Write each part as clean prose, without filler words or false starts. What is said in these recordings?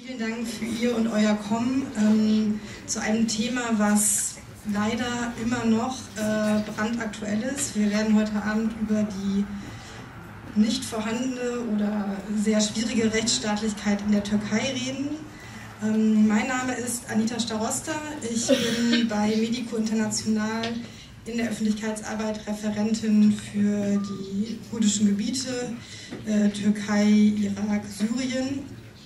Vielen Dank für Ihr und Euer Kommen zu einem Thema, was leider immer noch brandaktuell ist. Wir werden heute Abend über die nicht vorhandene oder sehr schwierige Rechtsstaatlichkeit in der Türkei reden. Mein Name ist Anita Starosta. Ich bin bei Medico International in der Öffentlichkeitsarbeit Referentin für die kurdischen Gebiete, Türkei, Irak, Syrien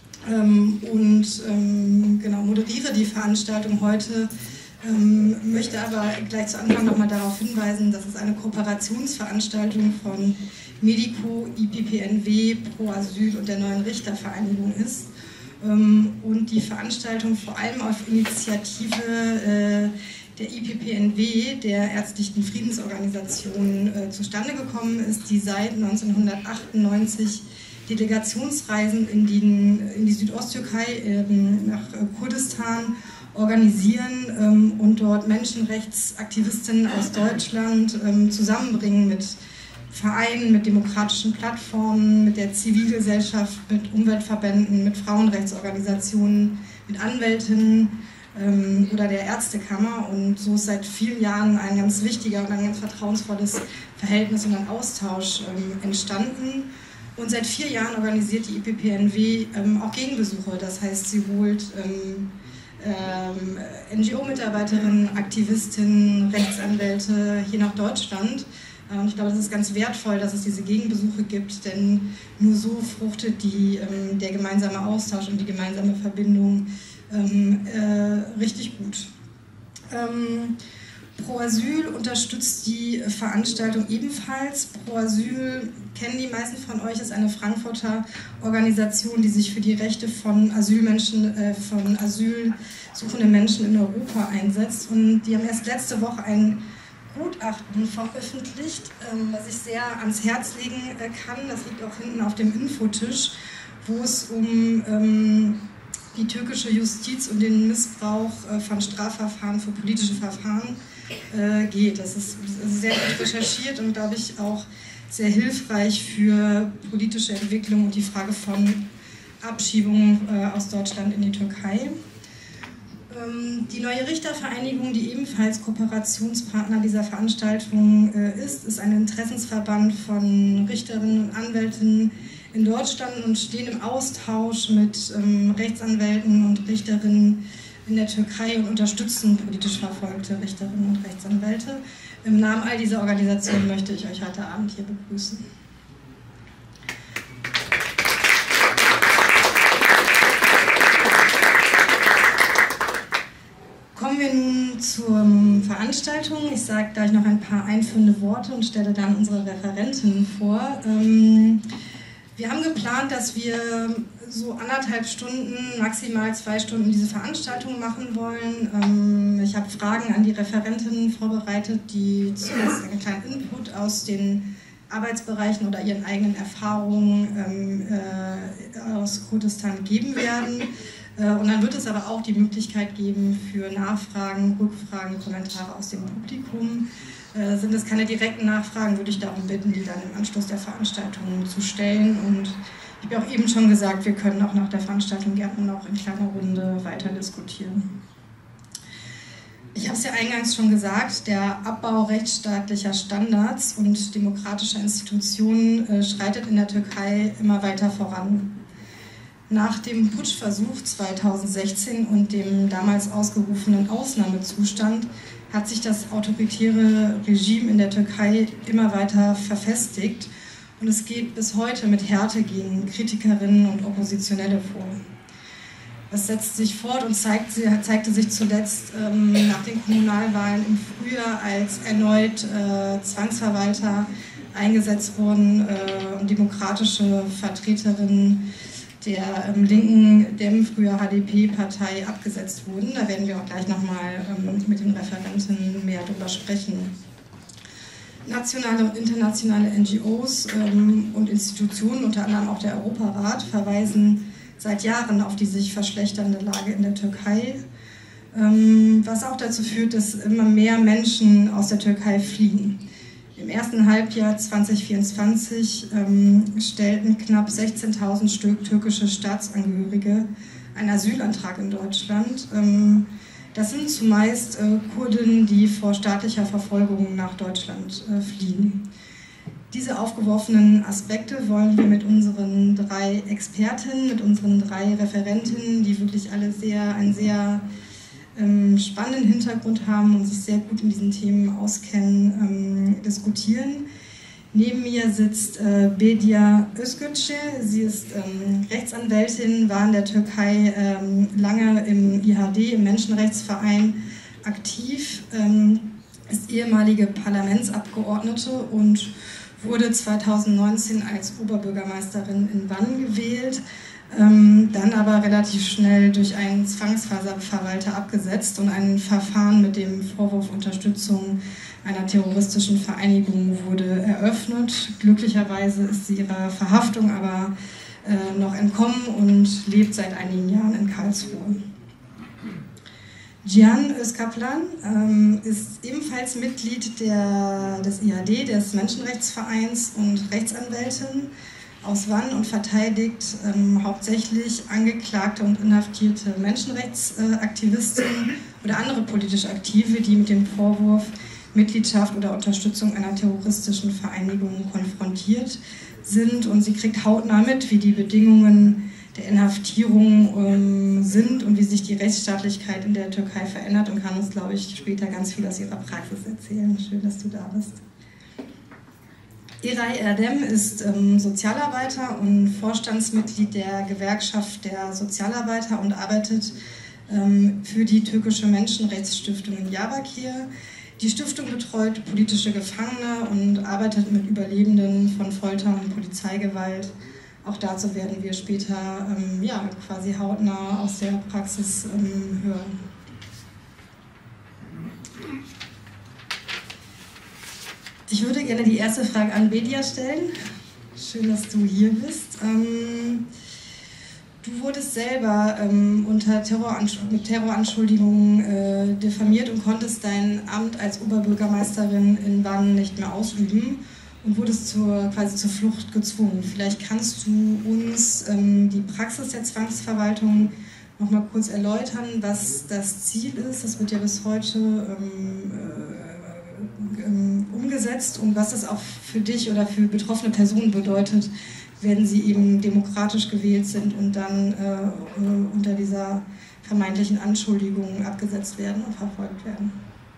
genau, moderiere die Veranstaltung heute. Möchte aber gleich zu Anfang nochmal darauf hinweisen, dass es eine Kooperationsveranstaltung von Medico, IPPNW, Pro Asyl und der Neuen Richtervereinigung ist und die Veranstaltung vor allem auf Initiative der IPPNW, der Ärztlichen Friedensorganisation, zustande gekommen ist, die seit 1998 Delegationsreisen in die Südosttürkei, nach Kurdistan organisieren und dort Menschenrechtsaktivistinnen aus Deutschland zusammenbringen mit Vereinen, mit demokratischen Plattformen, mit der Zivilgesellschaft, mit Umweltverbänden, mit Frauenrechtsorganisationen, mit Anwältinnen oder der Ärztekammer. Und so ist seit vielen Jahren ein ganz wichtiger und ein ganz vertrauensvolles Verhältnis und ein Austausch entstanden. Und seit 4 Jahren organisiert die IPPNW auch Gegenbesuche. Das heißt, sie holt NGO-Mitarbeiterinnen, Aktivistinnen, Rechtsanwälte hier nach Deutschland. Und ich glaube, es ist ganz wertvoll, dass es diese Gegenbesuche gibt, denn nur so fruchtet der gemeinsame Austausch und die gemeinsame Verbindung richtig gut. Pro Asyl unterstützt die Veranstaltung ebenfalls. Pro Asyl kennen die meisten von euch, ist eine Frankfurter Organisation, die sich für die Rechte von von asylsuchenden Menschen in Europa einsetzt. Und die haben erst letzte Woche ein Gutachten veröffentlicht, was ich sehr ans Herz legen kann. Das liegt auch hinten auf dem Infotisch, wo es um die türkische Justiz und den Missbrauch von Strafverfahren für politische Verfahren geht. Das ist sehr gut recherchiert und, glaube ich, auch sehr hilfreich für politische Entwicklung und die Frage von Abschiebungen aus Deutschland in die Türkei. Die Neue Richtervereinigung, die ebenfalls Kooperationspartner dieser Veranstaltung ist ein Interessensverband von Richterinnen und Anwältinnen in Deutschland und stehen im Austausch mit Rechtsanwälten und Richterinnen in der Türkei und unterstützen politisch verfolgte Richterinnen und Rechtsanwälte. Im Namen all dieser Organisationen möchte ich euch heute Abend hier begrüßen. Kommen wir nun zur Veranstaltung. Ich sage gleich noch ein paar einführende Worte und stelle dann unsere Referentinnen vor. Wir haben geplant, dass wir so 1,5 Stunden, maximal 2 Stunden diese Veranstaltung machen wollen. Ich habe Fragen an die Referentinnen vorbereitet, die zuerst einen kleinen Input aus den Arbeitsbereichen oder ihren eigenen Erfahrungen aus Kurdistan geben werden. Und dann wird es aber auch die Möglichkeit geben für Nachfragen, Rückfragen, Kommentare aus dem Publikum. Sind es keine direkten Nachfragen, würde ich darum bitten, die dann im Anschluss der Veranstaltung zu stellen. Und ich habe auch eben schon gesagt, wir können auch nach der Veranstaltung gerne noch in kleiner Runde weiter diskutieren. Ich habe es ja eingangs schon gesagt, der Abbau rechtsstaatlicher Standards und demokratischer Institutionen schreitet in der Türkei immer weiter voran. Nach dem Putschversuch 2016 und dem damals ausgerufenen Ausnahmezustand hat sich das autoritäre Regime in der Türkei immer weiter verfestigt und es geht bis heute mit Härte gegen Kritikerinnen und Oppositionelle vor. Das setzt sich fort und zeigte sich zuletzt nach den Kommunalwahlen im Frühjahr, als erneut Zwangsverwalter eingesetzt wurden und demokratische Vertreterinnen der linken, dem früher HDP-Partei abgesetzt wurden. Da werden wir auch gleich nochmal mit den Referenten mehr darüber sprechen. Nationale und internationale NGOs und Institutionen, unter anderem auch der Europarat, verweisen seit Jahren auf die sich verschlechternde Lage in der Türkei, was auch dazu führt, dass immer mehr Menschen aus der Türkei fliehen. Im ersten Halbjahr 2024 stellten knapp 16.000 Stück türkische Staatsangehörige einen Asylantrag in Deutschland. Das sind zumeist Kurden, die vor staatlicher Verfolgung nach Deutschland fliehen. Diese aufgeworfenen Aspekte wollen wir mit unseren 3 Expertinnen, mit unseren 3 Referentinnen, die wirklich alle einen sehr spannenden Hintergrund haben und sich sehr gut in diesen Themen auskennen, diskutieren. Neben mir sitzt Bedia Özgürce. Sie ist Rechtsanwältin, war in der Türkei lange im IHD, im Menschenrechtsverein, aktiv, ist ehemalige Parlamentsabgeordnete und wurde 2019 als Oberbürgermeisterin in Vannes gewählt, dann aber relativ schnell durch einen Zwangsverwalter abgesetzt und ein Verfahren mit dem Vorwurf Unterstützung einer terroristischen Vereinigung wurde eröffnet. Glücklicherweise ist sie ihrer Verhaftung aber noch entkommen und lebt seit einigen Jahren in Karlsruhe. Cihan Özkaplan ist ebenfalls Mitglied des IHD, des Menschenrechtsvereins und Rechtsanwältin aus Vannes und verteidigt hauptsächlich angeklagte und inhaftierte Menschenrechtsaktivisten oder andere politisch Aktive, die mit dem Vorwurf Mitgliedschaft oder Unterstützung einer terroristischen Vereinigung konfrontiert sind. Und sie kriegt hautnah mit, wie die Bedingungen der Inhaftierung sind und wie sich die Rechtsstaatlichkeit in der Türkei verändert und kann uns, glaube ich, später ganz viel aus ihrer Praxis erzählen. Schön, dass du da bist. Eray Erdem ist Sozialarbeiter und Vorstandsmitglied der Gewerkschaft der Sozialarbeiter und arbeitet für die türkische Menschenrechtsstiftung in Diyarbakir. Die Stiftung betreut politische Gefangene und arbeitet mit Überlebenden von Folter und Polizeigewalt. Auch dazu werden wir später quasi hautnah aus der Praxis hören. Ich würde gerne die erste Frage an Bedia stellen. Schön, dass du hier bist. Du wurdest selber mit Terroranschuldigungen diffamiert und konntest dein Amt als Oberbürgermeisterin in Vannes nicht mehr ausüben und wurdest quasi zur Flucht gezwungen. Vielleicht kannst du uns die Praxis der Zwangsverwaltung noch mal kurz erläutern, was das Ziel ist. Das wird ja bis heute umgesetzt und was das auch für dich oder für betroffene Personen bedeutet, wenn sie eben demokratisch gewählt sind und dann unter dieser vermeintlichen Anschuldigung abgesetzt werden und verfolgt werden.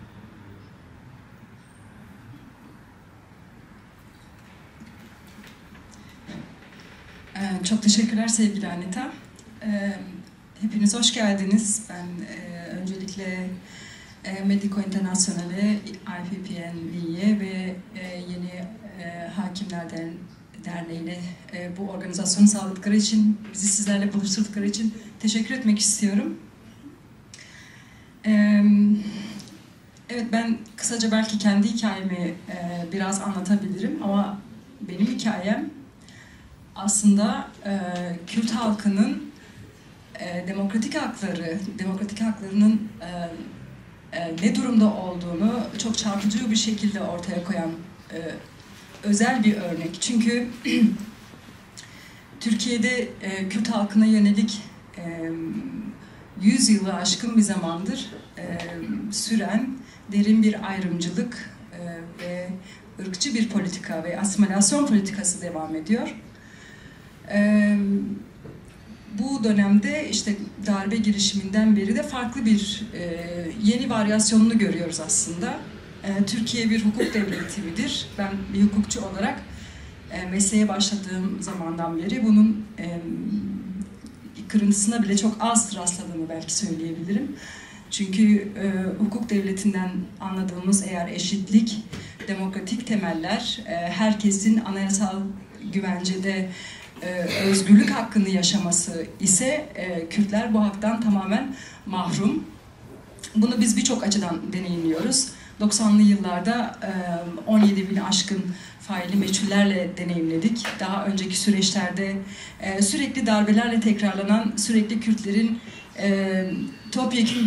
Çok teşekkürler sevgili Anita. Hepiniz hoş geldiniz. Ben öncelikle Medico Internationale, IPPNV'ye ve yeni Hakimler Derneği'ne bu organizasyonu sağladıkları için, bizi sizlerle buluşturdukları için teşekkür etmek istiyorum. Evet, ben kısaca belki kendi hikayemi biraz anlatabilirim ama benim hikayem aslında Kürt halkının demokratik haklarının ne durumda olduğunu çok çarpıcı bir şekilde ortaya koyan özel bir örnek. Çünkü Türkiye'de Kürt halkına yönelik 100 yılı aşkın bir zamandır süren derin bir ayrımcılık ve ırkçı bir politika ve asimilasyon politikası devam ediyor. Bu dönemde işte darbe girişiminden beri de farklı bir yeni varyasyonunu görüyoruz aslında. Türkiye bir hukuk devleti midir? Ben bir hukukçu olarak mesleğe başladığım zamandan beri bunun kırıntısına bile çok az rastladığımı belki söyleyebilirim. Çünkü hukuk devletinden anladığımız eğer eşitlik, demokratik temeller, herkesin anayasal güvencede özgürlük hakkını yaşaması ise Kürtler bu haktan tamamen mahrum. Bunu biz birçok açıdan deneyimliyoruz. 90'lı yıllarda 17.000 aşkın faili meçhullerle deneyimledik. Daha önceki süreçlerde sürekli darbelerle tekrarlanan, sürekli Kürtlerin topyekun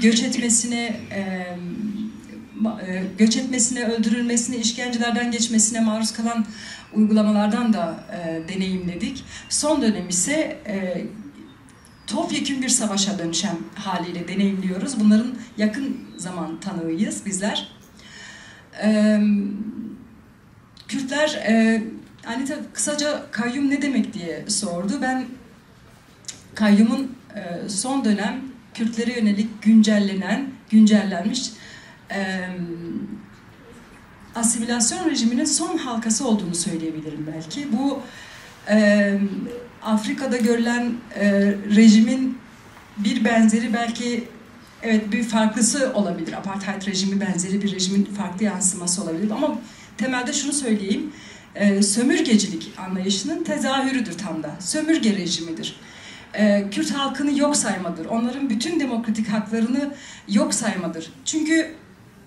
göç etmesine, öldürülmesine, işkencelerden geçmesine maruz kalan uygulamalardan da deneyimledik. Son dönem ise topyekün bir savaşa dönüşen haliyle deneyimliyoruz. Bunların yakın zaman tanığıyız bizler. Kürtler, Anita kısaca kayyum ne demek diye sordu. Ben kayyumun son dönem Kürtlere yönelik güncellenmiş asimilasyon rejiminin son halkası olduğunu söyleyebilirim belki. Bu Afrika'da görülen rejimin bir benzeri, belki evet bir farklısı olabilir. Apartheid rejimi benzeri bir rejimin farklı yansıması olabilir. Ama temelde şunu söyleyeyim. Sömürgecilik anlayışının tezahürüdür tam da. Sömürge rejimidir. Kürt halkını yok saymadır. Onların bütün demokratik haklarını yok saymadır. Çünkü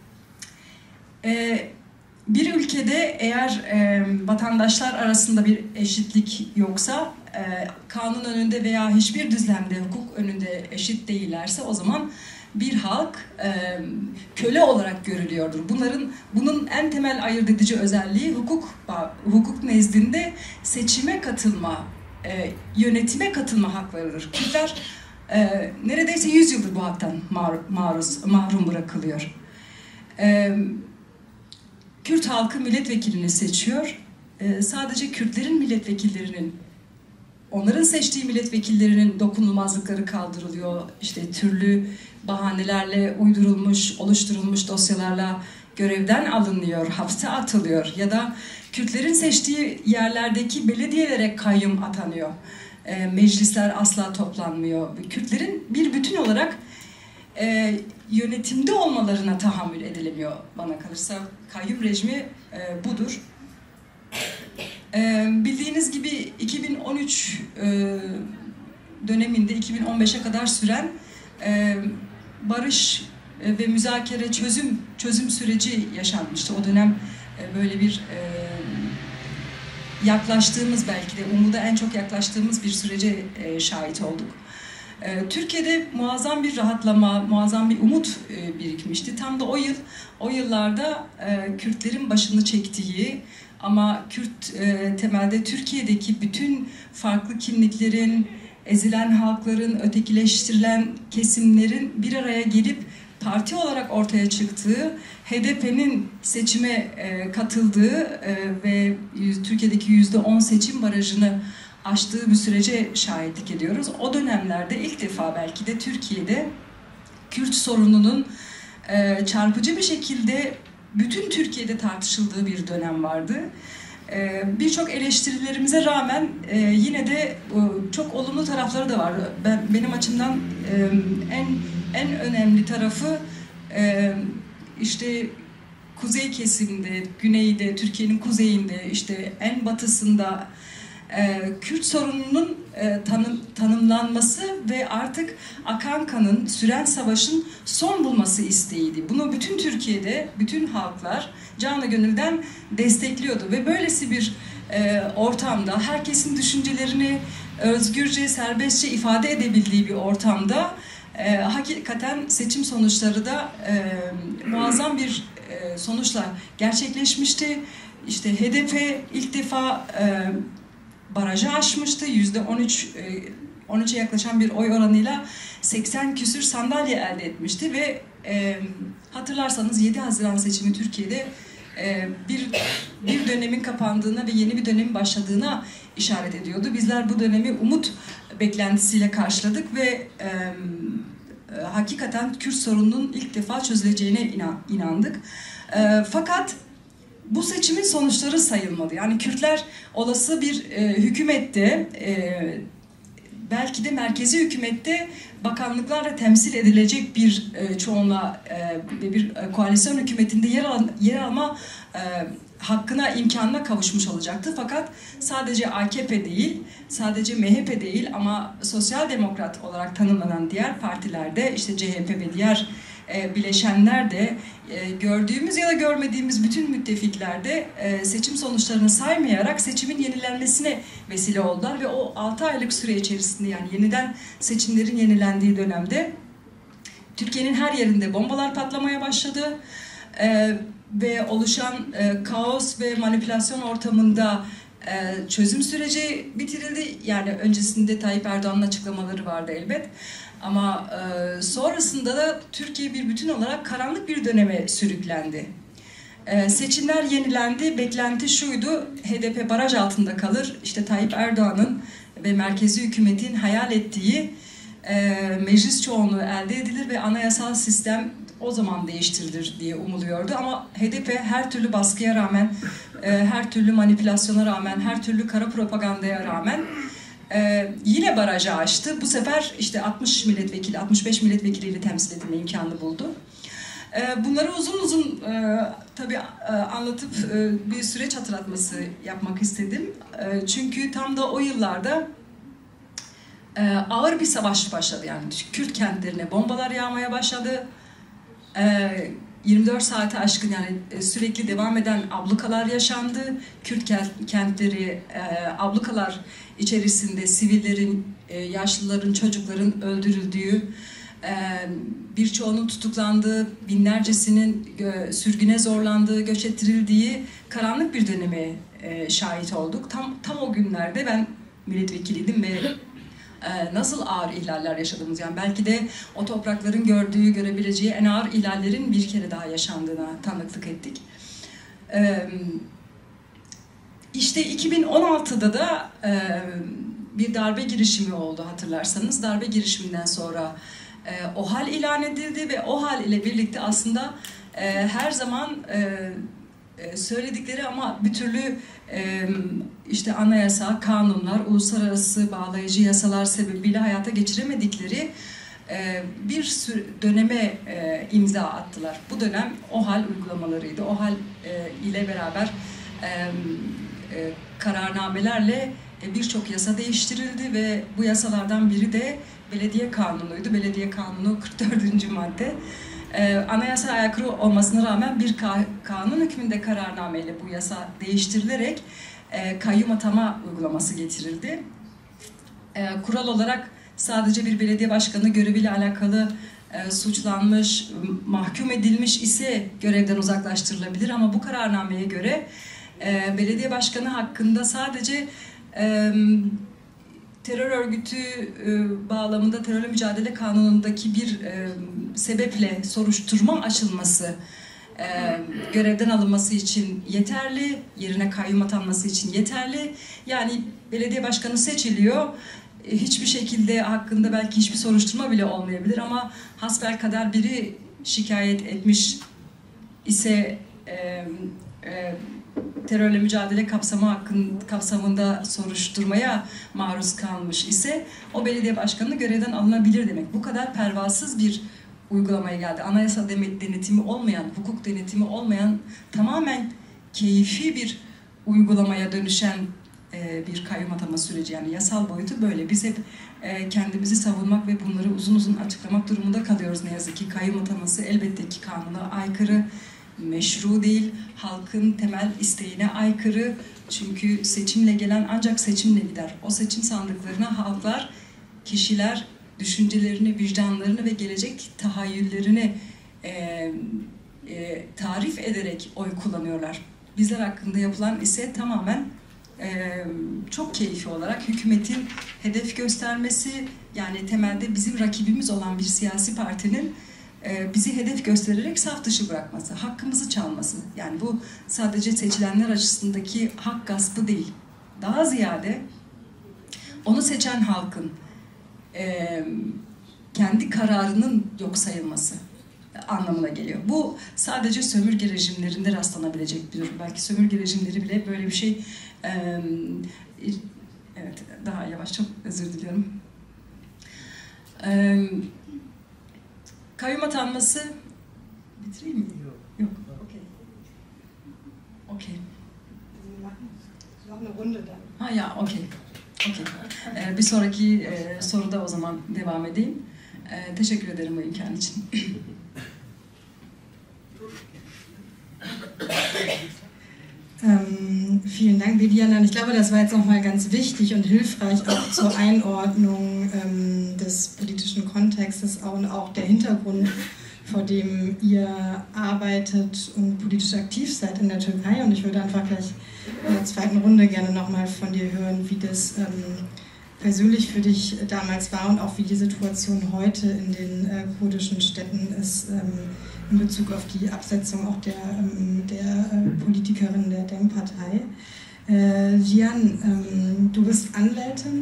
bir ülkede eğer vatandaşlar arasında bir eşitlik yoksa, kanun önünde veya hiçbir düzlemde hukuk önünde eşit değillerse, o zaman bir halk köle olarak görülüyordur. Bunun en temel ayırt edici özelliği hukuk nezdinde seçime katılma, yönetime katılma haklarıdır. Kürtler neredeyse 100 yıldır bu haktan mahrum bırakılıyor. Kürt halkı milletvekilini seçiyor. Sadece Kürtlerin milletvekillerinin, onların seçtiği milletvekillerinin dokunulmazlıkları kaldırılıyor. İşte türlü bahanelerle oluşturulmuş dosyalarla görevden alınıyor, hapse atılıyor. Ya da Kürtlerin seçtiği yerlerdeki belediyelere kayyum atanıyor. Meclisler asla toplanmıyor. Kürtlerin bir bütün olarak yönetimde olmalarına tahammül edilemiyor bana kalırsa. Kayyum rejimi budur. Bildiğiniz gibi 2013 döneminde 2015'e kadar süren barış ve müzakere çözüm süreci yaşanmıştı. O dönem böyle bir yaklaştığımız, belki de umuda en çok yaklaştığımız bir sürece şahit olduk. Türkiye'de muazzam bir rahatlama, muazzam bir umut birikmişti. Tam da o yıllarda Kürtlerin başını çektiği ama Kürt temelde Türkiye'deki bütün farklı kimliklerin, ezilen halkların, ötekileştirilen kesimlerin bir araya gelip parti olarak ortaya çıktığı, HDP'nin seçime katıldığı ve Türkiye'deki %10 seçim barajını aştığı bir sürece şahitlik ediyoruz. O dönemlerde ilk defa belki de Türkiye'de Kürt sorununun çarpıcı bir şekilde bütün Türkiye'de tartışıldığı bir dönem vardı. Birçok eleştirilerimize rağmen yine de çok olumlu tarafları da var. Benim açımdan en önemli tarafı işte kuzey kesiminde, güneyde, Türkiye'nin kuzeyinde, işte en batısında Kürt sorununun tanımlanması ve artık akan kanın, süren savaşın son bulması isteğiydi. Bunu bütün Türkiye'de, bütün halklar canı gönülden destekliyordu ve böylesi bir ortamda, herkesin düşüncelerini özgürce, serbestçe ifade edebildiği bir ortamda hakikaten seçim sonuçları da muazzam bir sonuçla gerçekleşmişti. İşte HDP ilk defa barajı aşmıştı. %13'e yaklaşan bir oy oranıyla 80 küsür sandalye elde etmişti ve hatırlarsanız 7 Haziran seçimi Türkiye'de bir dönemin kapandığına ve yeni bir dönemin başladığına işaret ediyordu. Bizler bu dönemi umut beklentisiyle karşıladık ve hakikaten Kürt sorununun ilk defa çözüleceğine inandık. Fakat bu seçimin sonuçları sayılmadı. Yani Kürtler olası bir hükümette, belki de merkezi hükümette bakanlıklarla temsil edilecek bir çoğunluğa ve bir koalisyon hükümetinde yer alma hakkına, imkanına kavuşmuş olacaktı. Fakat sadece AKP değil, sadece MHP değil ama sosyal demokrat olarak tanımlanan diğer partilerde, işte CHP ve diğer bileşenler de gördüğümüz ya da görmediğimiz bütün müttefiklerde seçim sonuçlarını saymayarak seçimin yenilenmesine vesile oldular ve o 6 aylık süre içerisinde, yani yeniden seçimlerin yenilendiği dönemde Türkiye'nin her yerinde bombalar patlamaya başladı ve oluşan kaos ve manipülasyon ortamında Çözüm süreci bitirildi. Yani öncesinde Tayyip Erdoğan'ın açıklamaları vardı elbet. Ama sonrasında da Türkiye bir bütün olarak karanlık bir döneme sürüklendi. Seçimler yenilendi. Beklenti şuydu: HDP baraj altında kalır. İşte Tayyip Erdoğan'ın ve merkezi hükümetin hayal ettiği meclis çoğunluğu elde edilir ve anayasal sistem o zaman değiştirilir diye umuluyordu. Ama HDP her türlü baskıya rağmen, her türlü manipülasyona rağmen, her türlü kara propagandaya rağmen yine barajı aştı. Bu sefer işte 60 milletvekili, 65 milletvekiliyle temsil edilme imkanı buldu. Bunları uzun uzun tabii anlatıp bir süreç hatırlatması yapmak istedim. Çünkü tam da o yıllarda ağır bir savaş başladı. Yani Kürt kentlerine bombalar yağmaya başladı. 24 saate aşkın, yani sürekli devam eden ablukalar yaşandı. Kürt kentleri ablukalar içerisinde sivillerin, yaşlıların, çocukların öldürüldüğü, birçoğunun tutuklandığı, binlercesinin sürgüne zorlandığı, göç ettirildiği karanlık bir döneme şahit olduk. Tam o günlerde ben milletvekiliydim ve nasıl ağır ihlaller yaşadığımız, yani belki de o toprakların görebileceği en ağır ihlallerin bir kere daha yaşandığına tanıklık ettik. İşte 2016'da da bir darbe girişimi oldu, hatırlarsanız. Darbe girişiminden sonra OHAL ilan edildi ve OHAL ile birlikte aslında her zaman söyledikleri ama bir türlü işte anayasa, kanunlar, uluslararası bağlayıcı yasalar sebebiyle hayata geçiremedikleri bir döneme imza attılar. Bu dönem OHAL uygulamalarıydı. OHAL ile beraber kararnamelerle birçok yasa değiştirildi ve bu yasalardan biri de belediye kanunuydu. Belediye kanunu 44. madde. Anayasaya aykırı olmasına rağmen bir kanun hükmünde kararnameyle bu yasa değiştirilerek kayyum atama uygulaması getirildi. Kural olarak sadece bir belediye başkanı göreviyle alakalı suçlanmış, mahkum edilmiş ise görevden uzaklaştırılabilir, ama bu kararnameye göre belediye başkanı hakkında sadece terör örgütü bağlamında terörle mücadele kanunundaki bir sebeple soruşturma açılması, görevden alınması için yeterli, yerine kayyum atanması için yeterli. Yani belediye başkanı seçiliyor, hiçbir şekilde hakkında belki hiçbir soruşturma bile olmayabilir ama hasbelkader biri şikayet etmiş ise, terörle mücadele kapsamında soruşturmaya maruz kalmış ise o belediye başkanı görevden alınabilir demek. Bu kadar pervasız bir uygulamaya geldi. Anayasa denetimi olmayan, hukuk denetimi olmayan, tamamen keyfi bir uygulamaya dönüşen bir kayyum atama süreci, yani yasal boyutu böyle. Biz hep kendimizi savunmak ve bunları uzun uzun açıklamak durumunda kalıyoruz ne yazık ki. Kayyum ataması elbette ki kanuna aykırı, meşru değil, halkın temel isteğine aykırı. Çünkü seçimle gelen ancak seçimle gider. O seçim sandıklarına halklar, kişiler düşüncelerini, vicdanlarını ve gelecek tahayyüllerini tarif ederek oy kullanıyorlar. Bizler hakkında yapılan ise tamamen çok keyfi olarak hükümetin hedef göstermesi, yani temelde bizim rakibimiz olan bir siyasi partinin bizi hedef göstererek saf dışı bırakması, hakkımızı çalması. Yani bu sadece seçilenler açısındaki hak gaspı değil. Daha ziyade onu seçen halkın kendi kararının yok sayılması anlamına geliyor. Bu sadece sömürge rejimlerinde rastlanabilecek bir durum. Belki sömürge rejimleri bile böyle bir şey... evet, daha yavaş, çok özür diliyorum. Kayyum atanması... Bitireyim mi? Yok. Okey. Okey. Ha ya, okey. Bir sonraki soruda o zaman devam edeyim. Teşekkür ederim bu imkan için. Vielen Dank, Viviana. Ich glaube, das war jetzt nochmal ganz wichtig und hilfreich auch zur Einordnung des politischen Kontextes und auch der Hintergrund vor dem ihr arbeitet und politisch aktiv seid in der Türkei. Und ich würde einfach gleich in der zweiten Runde gerne nochmal von dir hören, wie das persönlich für dich damals war und auch wie die Situation heute in den kurdischen Städten ist in Bezug auf die Absetzung auch der Politikerin der DEM-Partei. Jian, du bist Anwältin,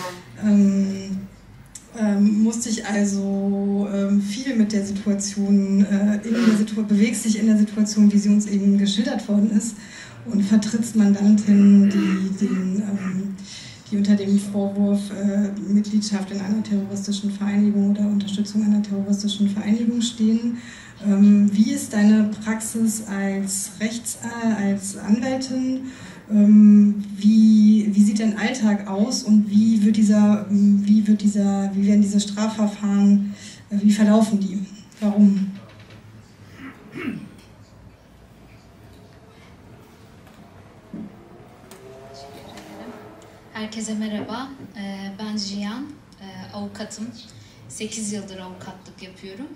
musst dich also viel mit der Situation, bewegst dich in der Situation, wie sie uns eben geschildert worden ist, und vertrittst Mandantinnen, die unter dem Vorwurf Mitgliedschaft in einer terroristischen Vereinigung oder Unterstützung einer terroristischen Vereinigung stehen. Wie ist deine Praxis als als Anwältin? Wie sieht dein Alltag aus und wie werden diese Strafverfahren, wie verlaufen die? Warum? Herkese merhaba, ben Jian, avukatım. 8 yıldır avukatlık yapıyorum.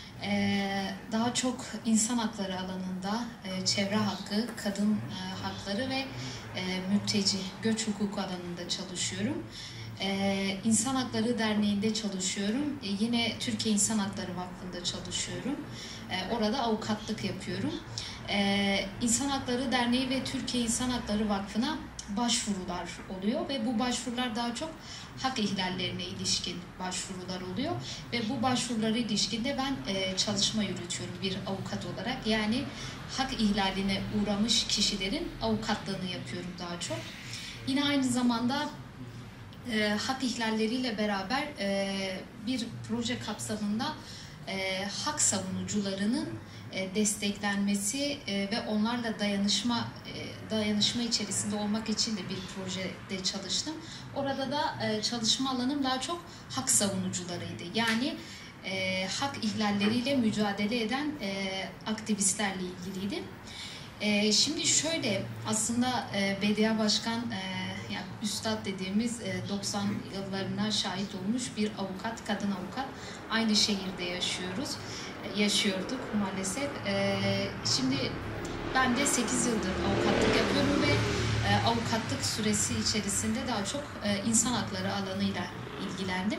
Daha çok insan hakları alanında çevre hakkı, kadın hakları ve mülteci, göç hukuku alanında çalışıyorum. İnsan Hakları Derneği'nde çalışıyorum. Yine Türkiye İnsan Hakları Vakfı'nda çalışıyorum. Orada avukatlık yapıyorum. İnsan Hakları Derneği ve Türkiye İnsan Hakları Vakfı'na başvurular oluyor ve bu başvurular daha çok hak ihlallerine ilişkin başvurular oluyor ve bu başvurulara ilişkin de ben çalışma yürütüyorum bir avukat olarak. Yani hak ihlaline uğramış kişilerin avukatlığını yapıyorum daha çok. Yine aynı zamanda hak ihlalleriyle beraber bir proje kapsamında hak savunucularının desteklenmesi ve onlarla dayanışma içerisinde olmak için de bir projede çalıştım. Orada da çalışma alanım daha çok hak savunucularıydı. Yani hak ihlalleriyle mücadele eden aktivistlerle ilgiliydi. Şimdi şöyle, aslında BDA Başkan, yani üstad dediğimiz 90 yıllarına şahit olmuş bir avukat, kadın avukat. Aynı şehirde yaşıyorduk maalesef. Şimdi ben de 8 yıldır avukatlık yapıyorum ve avukatlık süresi içerisinde daha çok insan hakları alanıyla ilgilendim.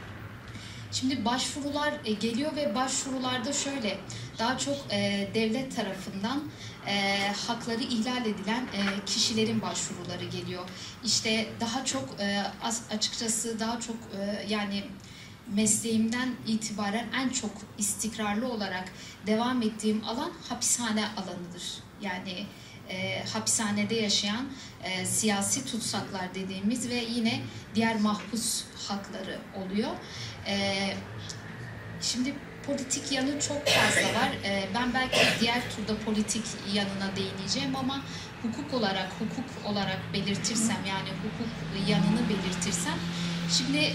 Şimdi başvurular geliyor ve başvurularda şöyle, daha çok devlet tarafından hakları ihlal edilen kişilerin başvuruları geliyor. İşte daha çok açıkçası daha çok yani mesleğimden itibaren en çok istikrarlı olarak devam ettiğim alan hapishane alanıdır. Yani hapishanede yaşayan siyasi tutsaklar dediğimiz ve yine diğer mahpus hakları oluyor. Şimdi politik yanı çok fazla var. Ben belki diğer turda politik yanına değineceğim ama hukuk olarak belirtirsem, yani hukuk yanını belirtirsem, şimdi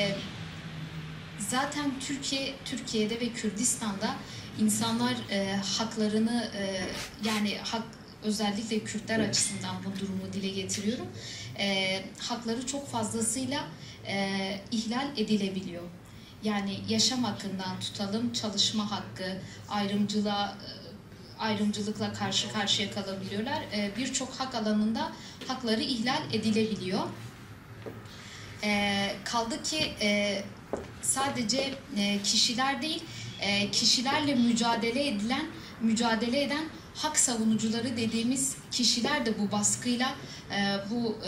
zaten Türkiye'de ve Kürdistan'da insanlar haklarını yani özellikle Kürtler açısından bu durumu dile getiriyorum. Hakları çok fazlasıyla ihlal edilebiliyor. Yani yaşam hakkından tutalım, çalışma hakkı, ayrımcılıkla karşı karşıya kalabiliyorlar. Birçok hak alanında hakları ihlal edilebiliyor. Kaldı ki sadece kişiler değil, kişilerle mücadele eden hak savunucuları dediğimiz kişiler de bu baskıyla, bu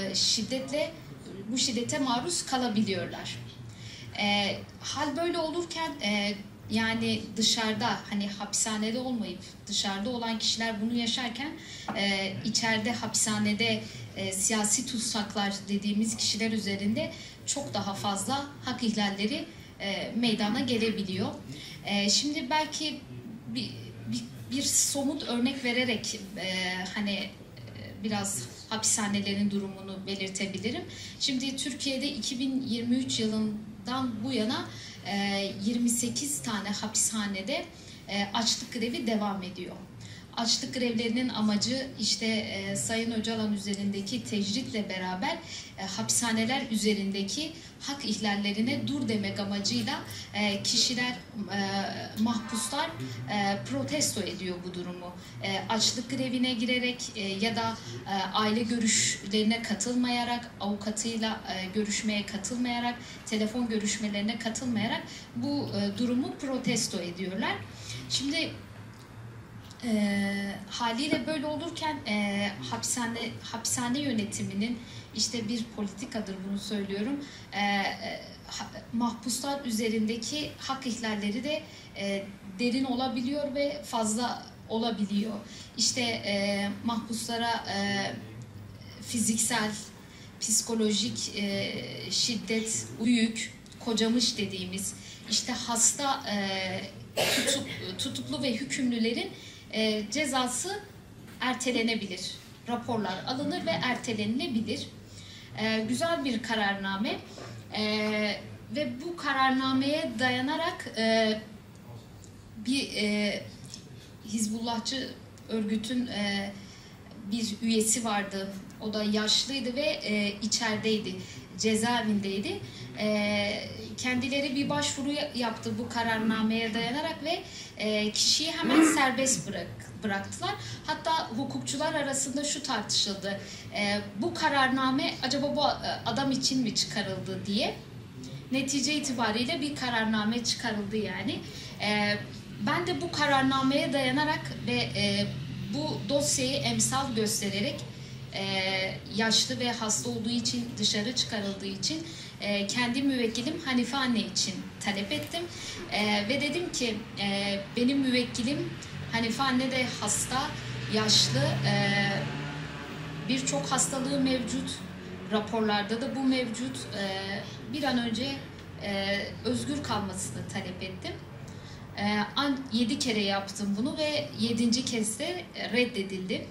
şiddete maruz kalabiliyorlar. Hal böyle olurken yani dışarıda, hani hapishanede olmayıp dışarıda olan kişiler bunu yaşarken içeride hapishanede siyasi tutsaklar dediğimiz kişiler üzerinde çok daha fazla hak ihlalleri meydana gelebiliyor. Şimdi belki bir somut örnek vererek hani biraz hapishanelerin durumunu belirtebilirim. Şimdi Türkiye'de 2023 yılından bu yana 28 tane hapishanede açlık grevi devam ediyor. Açlık grevlerinin amacı işte Sayın Öcalan üzerindeki tecritle beraber hapishaneler üzerindeki hak ihlallerine dur demek amacıyla kişiler, mahpuslar protesto ediyor bu durumu. Açlık grevine girerek ya da aile görüşlerine katılmayarak, avukatıyla görüşmeye katılmayarak, telefon görüşmelerine katılmayarak bu durumu protesto ediyorlar. Şimdi haliyle böyle olurken hapishane yönetiminin işte bir politikadır bunu söylüyorum. Mahpuslar üzerindeki hak ihlalleri de derin olabiliyor ve fazla olabiliyor. İşte mahpuslara fiziksel, psikolojik şiddet, uyuk, kocamış dediğimiz işte hasta tutuklu ve hükümlülerin cezası ertelenebilir. Raporlar alınır ve ertelenilebilir. Güzel bir kararname ve bu kararnameye dayanarak bir Hizbullahçı örgütün bir üyesi vardı. O da yaşlıydı ve içerideydi, cezaevindeydi. Kendileri bir başvuru yaptı bu kararnameye dayanarak ve kişiyi hemen serbest bıraktılar. Hatta hukukçular arasında şu tartışıldı. Bu kararname acaba bu adam için mi çıkarıldı diye. Netice itibariyle bir kararname çıkarıldı yani. Ben de bu kararnameye dayanarak ve bu dosyayı emsal göstererek yaşlı ve hasta olduğu için, dışarı çıkarıldığı için kendi müvekkilim Hanife anne için talep ettim. Ve dedim ki benim müvekkilim Hanife anne de hasta, yaşlı, birçok hastalığı mevcut. Raporlarda da bu mevcut. Bir an önce özgür kalmasını talep ettim. 7 kere yaptım bunu ve 7. kez de reddedildi.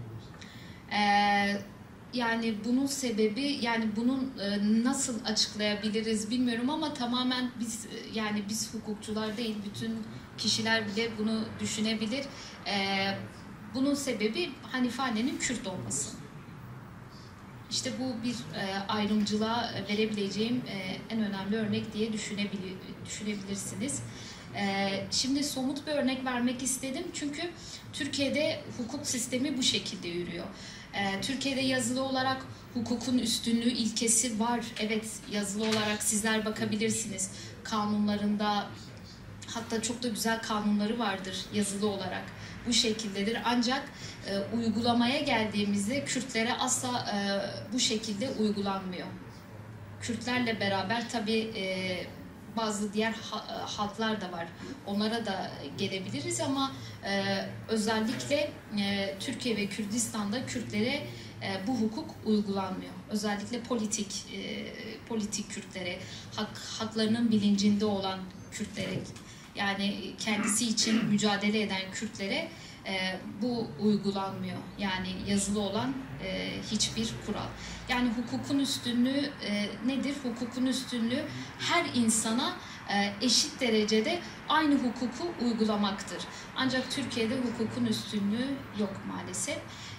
Yani bunun sebebi, yani bunun nasıl açıklayabiliriz bilmiyorum ama tamamen biz hukukçular değil, bütün kişiler bile bunu düşünebilir. Bunun sebebi Hanife annenin Kürt olması. İşte bu bir ayrımcılığa verebileceğim en önemli örnek diye düşünebilirsiniz. Şimdi somut bir örnek vermek istedim çünkü Türkiye'de hukuk sistemi bu şekilde yürüyor. Türkiye'de yazılı olarak hukukun üstünlüğü ilkesi var. Evet, yazılı olarak sizler bakabilirsiniz. Kanunlarında, hatta çok da güzel kanunları vardır yazılı olarak. Bu şekildedir. Ancak uygulamaya geldiğimizde Kürtlere asla bu şekilde uygulanmıyor. Kürtlerle beraber tabii bazı diğer halklar da var. Onlara da gelebiliriz ama özellikle Türkiye ve Kürdistan'da Kürtlere bu hukuk uygulanmıyor. Özellikle politik Kürtlere, haklarının bilincinde olan Kürtlere, yani kendisi için mücadele eden Kürtlere bu uygulanmıyor. Yani yazılı olan hiçbir kural. Yani hukukun üstünlüğü nedir? Hukukun üstünlüğü her insana eşit derecede aynı hukuku uygulamaktır. Ancak Türkiye'de hukukun üstünlüğü yok maalesef.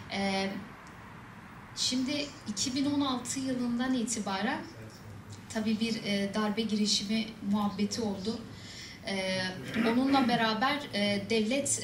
Şimdi 2016 yılından itibaren tabii bir darbe girişimi muhabbeti oldu. Onunla beraber devlet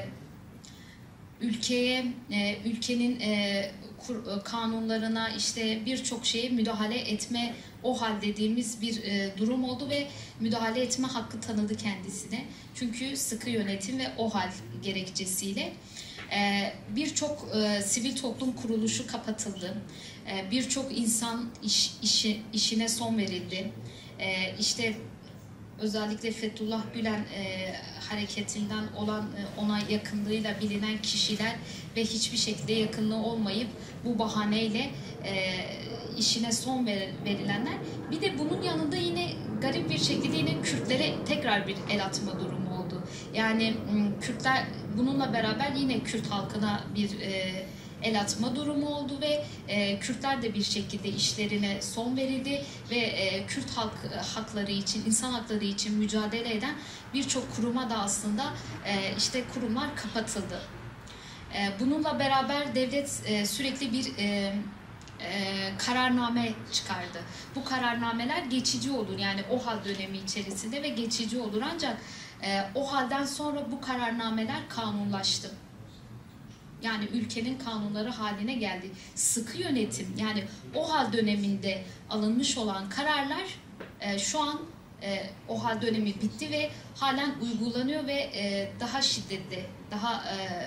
ülkenin kanunlarına, işte birçok şeye müdahale etme, OHAL dediğimiz bir durum oldu ve müdahale etme hakkı tanıdı kendisine. Çünkü sıkı yönetim ve OHAL gerekçesiyle birçok sivil toplum kuruluşu kapatıldı. Birçok insan işine son verildi. İşte özellikle Fethullah Gülen hareketinden olan ona yakınlığıyla bilinen kişiler ve hiçbir şekilde yakınlığı olmayıp bu bahaneyle işine son verilenler. Bir de bunun yanında yine garip bir şekilde yine Kürtlere tekrar bir el atma durumu oldu. Yani Kürtler bununla beraber yine Kürt halkına bir el atma durumu oldu ve Kürtler de bir şekilde işlerine son verildi ve Kürt hakları için, insan hakları için mücadele eden birçok kuruma da aslında işte kurumlar kapatıldı. Bununla beraber devlet sürekli bir kararname çıkardı. Bu kararnameler geçici olur. Yani OHAL dönemi içerisinde ve geçici olur. Ancak OHAL'den sonra bu kararnameler kanunlaştı. Yani ülkenin kanunları haline geldi. Sıkı yönetim, yani OHAL döneminde alınmış olan kararlar şu an OHAL dönemi bitti ve halen uygulanıyor ve daha şiddetli, daha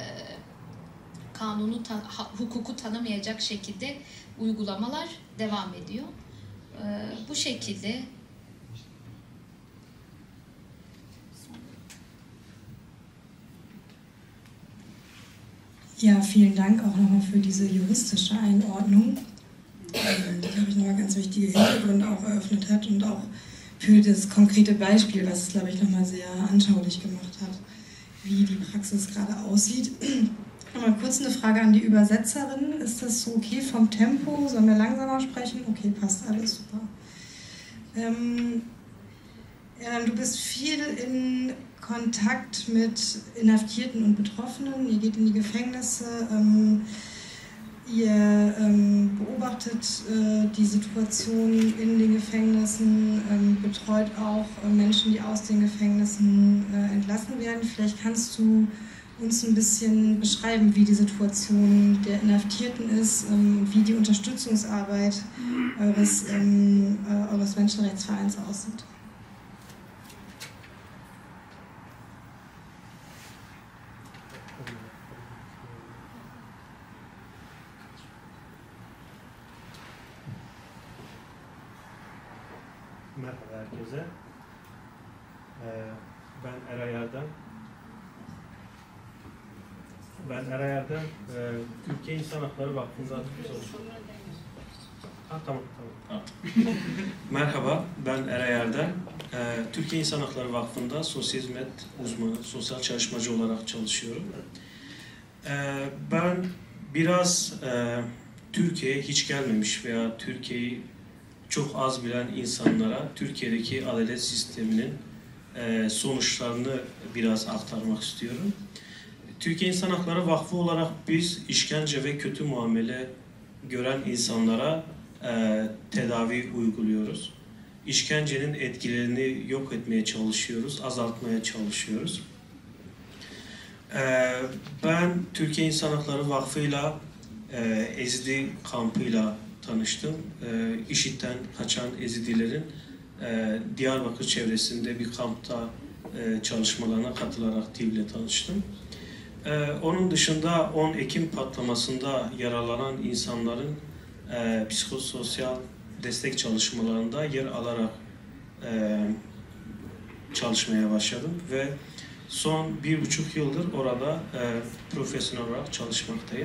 hukuku tanımayacak şekilde uygulamalar devam ediyor. Bu şekilde Ja, vielen Dank auch nochmal für diese juristische Einordnung, die, glaube ich, nochmal ganz wichtige Hintergründe auch eröffnet hat und auch für das konkrete Beispiel, was es, glaube ich, nochmal sehr anschaulich gemacht hat, wie die Praxis gerade aussieht. Nochmal kurz eine Frage an die Übersetzerin. Ist das so okay vom Tempo? Sollen wir langsamer sprechen? Okay, passt, alles super. Du bist viel in Kontakt mit Inhaftierten und Betroffenen. Ihr geht in die Gefängnisse. Ihr beobachtet die Situation in den Gefängnissen, betreut auch Menschen, die aus den Gefängnissen entlassen werden. Vielleicht kannst du uns ein bisschen beschreiben, wie die Situation der Inhaftierten ist, wie die Unterstützungsarbeit eures Menschenrechtsvereins aussieht. Merhaba herkese. Ben Eray Erdem. Türkiye İnsan Hakları Vakfı'nda çalışıyorum. Tamam. Merhaba, ben Eray Erdem. Türkiye İnsan Hakları Vakfı'nda sosyal hizmet uzmanı, sosyal çalışmacı olarak çalışıyorum. Ben biraz Türkiye'ye hiç gelmemiş veya Türkiye'yi çok az bilen insanlara Türkiye'deki adalet sisteminin sonuçlarını biraz aktarmak istiyorum. Türkiye İnsan Hakları Vakfı olarak biz işkence ve kötü muamele gören insanlara tedavi uyguluyoruz. İşkencenin etkilerini yok etmeye çalışıyoruz, azaltmaya çalışıyoruz. Ben Türkiye İnsan Hakları Vakfı'yla Ezidi kampıyla tanıştım. IŞİD'den kaçan Ezidilerin Diyarbakır çevresinde bir kampta çalışmalarına katılarak TİV'le tanıştım. Onun dışında 10 Ekim patlamasında yaralanan insanların psikososyal destek çalışmalarında yer alarak çalışmaya başladım ve son 1,5 yıldır orada profesyonel olarak çalışmaktayım.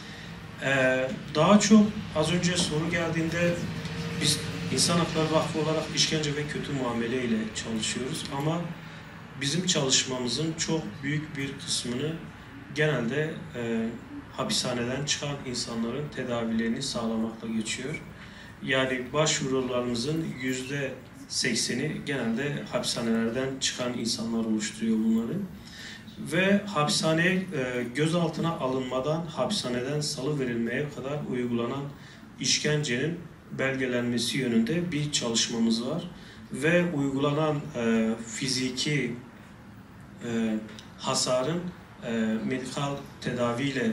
Daha çok az önce soru geldiğinde biz İnsan Hakları Vakfı olarak işkence ve kötü muamele ile çalışıyoruz ama bizim çalışmamızın çok büyük bir kısmını genelde hapishaneden çıkan insanların tedavilerini sağlamakla geçiyor. Yani başvurularımızın %80'i genelde hapishanelerden çıkan insanlar oluşturuyor bunları. Ve hapishaneye gözaltına alınmadan hapishaneden salıverilmeye kadar uygulanan işkencenin belgelenmesi yönünde bir çalışmamız var. Ve uygulanan fiziki hasarın medikal tedaviyle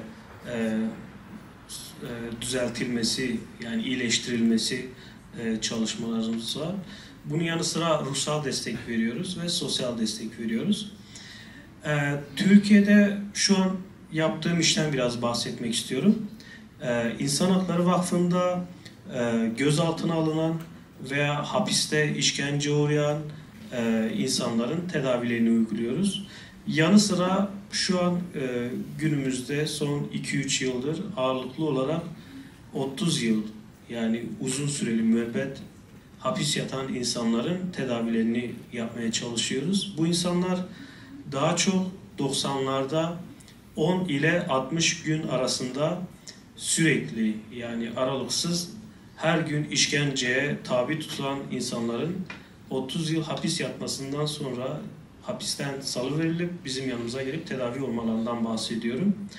düzeltilmesi, yani iyileştirilmesi çalışmalarımız var. Bunun yanı sıra ruhsal destek veriyoruz ve sosyal destek veriyoruz. Türkiye'de şu an yaptığım işten biraz bahsetmek istiyorum. İnsan Hakları Vakfı'nda gözaltına alınan veya hapiste işkence uğrayan insanların tedavilerini uyguluyoruz. Yanı sıra şu an günümüzde son 2-3 yıldır ağırlıklı olarak 30 yıl, yani uzun süreli müebbet hapis yatan insanların tedavilerini yapmaya çalışıyoruz. Bu insanlar daha çok 90'larda 10 ile 60 gün arasında sürekli, yani aralıksız her gün işkenceye tabi tutulan insanların 30 yıl hapis yatmasından sonra hapisten salıverilip bizim yanımıza gelip tedavi olmalarından bahsediyorum.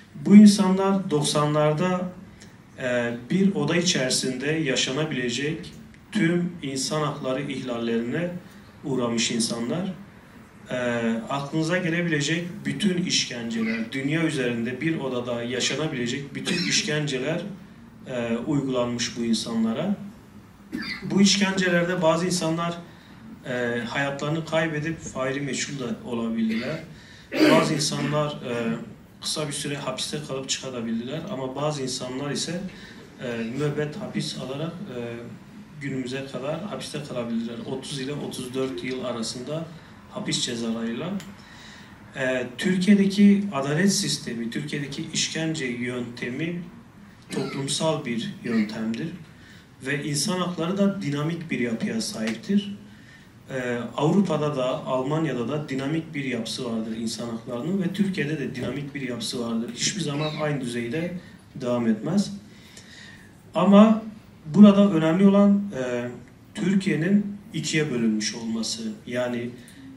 Bu insanlar 90'larda bir oda içerisinde yaşanabilecek tüm insan hakları ihlallerine uğramış insanlar. Aklınıza gelebilecek bütün işkenceler, dünya üzerinde bir odada yaşanabilecek bütün işkenceler uygulanmış bu insanlara. Bu işkencelerde bazı insanlar hayatlarını kaybedip faili meçhul da olabildiler. Bazı insanlar kısa bir süre hapiste kalıp çıkabildiler ama bazı insanlar ise müebbet hapis alarak günümüze kadar hapiste kalabildiler. 30 ile 34 yıl arasında hapis cezalarıyla. Türkiye'deki adalet sistemi, Türkiye'deki işkence yöntemi toplumsal bir yöntemdir. Ve insan hakları da dinamik bir yapıya sahiptir. Avrupa'da da, Almanya'da da dinamik bir yapısı vardır insan haklarının ve Türkiye'de de dinamik bir yapısı vardır. Hiçbir zaman aynı düzeyde devam etmez. Ama burada önemli olan Türkiye'nin ikiye bölünmüş olması. Yani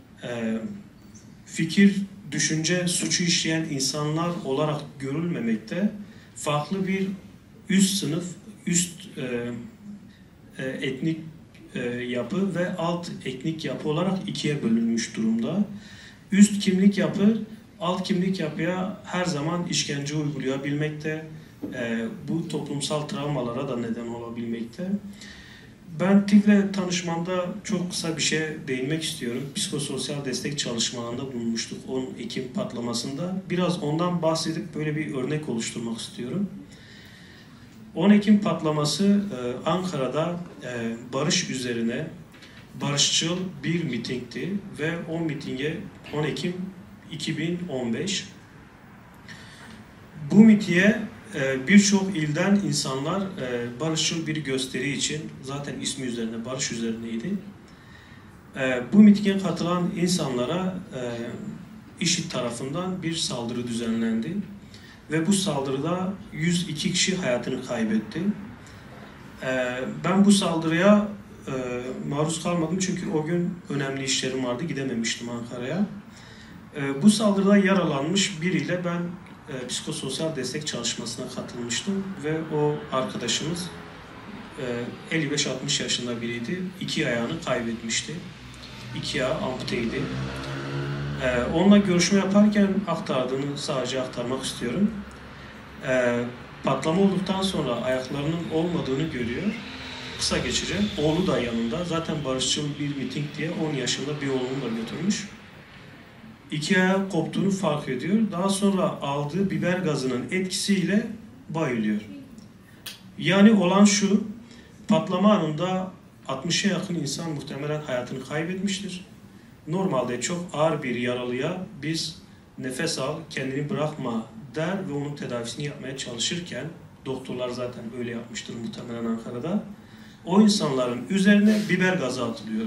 fikir, düşünce, suçu işleyen insanlar olarak görülmemekte, farklı bir üst sınıf, üst etnik yapı ve alt etnik yapı olarak ikiye bölünmüş durumda. Üst kimlik yapı, alt kimlik yapıya her zaman işkence uygulayabilmekte, bu toplumsal travmalara da neden olabilmekte. Ben TİG'le tanışmamda çok kısa bir şey değinmek istiyorum. Psikososyal destek çalışmalarında bulunmuştuk 10 Ekim patlamasında. Biraz ondan bahsedip böyle bir örnek oluşturmak istiyorum. 10 Ekim patlaması Ankara'da barış üzerine barışçıl bir mitingdi ve o mitinge 10 Ekim 2015. Bu mitinge birçok ilden insanlar barışçıl bir gösteri için, zaten ismi üzerine, barış üzerineydi. Bu mitinge katılan insanlara IŞİD tarafından bir saldırı düzenlendi. Ve bu saldırıda 102 kişi hayatını kaybetti. Ben bu saldırıya maruz kalmadım çünkü o gün önemli işlerim vardı, gidememiştim Ankara'ya. Bu saldırıda yaralanmış biriyle ben psikososyal destek çalışmasına katılmıştım ve o arkadaşımız 55-60 yaşında biriydi. 2 ayağını kaybetmişti. 2 ayağı amputeydi. Onunla görüşme yaparken aktardığını sadece aktarmak istiyorum. Patlama olduktan sonra ayaklarının olmadığını görüyor. Kısa geçeceğim. Oğlu da yanında. Zaten barışçıl bir miting diye 10 yaşında bir oğlunu da götürmüş. 2 ayağı koptuğunu fark ediyor. Daha sonra aldığı biber gazının etkisiyle bayılıyor. Yani olan şu, patlama anında 60'a yakın insan muhtemelen hayatını kaybetmiştir. Normalde çok ağır bir yaralıya biz nefes al, kendini bırakma der ve onun tedavisini yapmaya çalışırken, doktorlar zaten öyle yapmıştır muhtemelen Ankara'da, o insanların üzerine biber gazı atılıyor.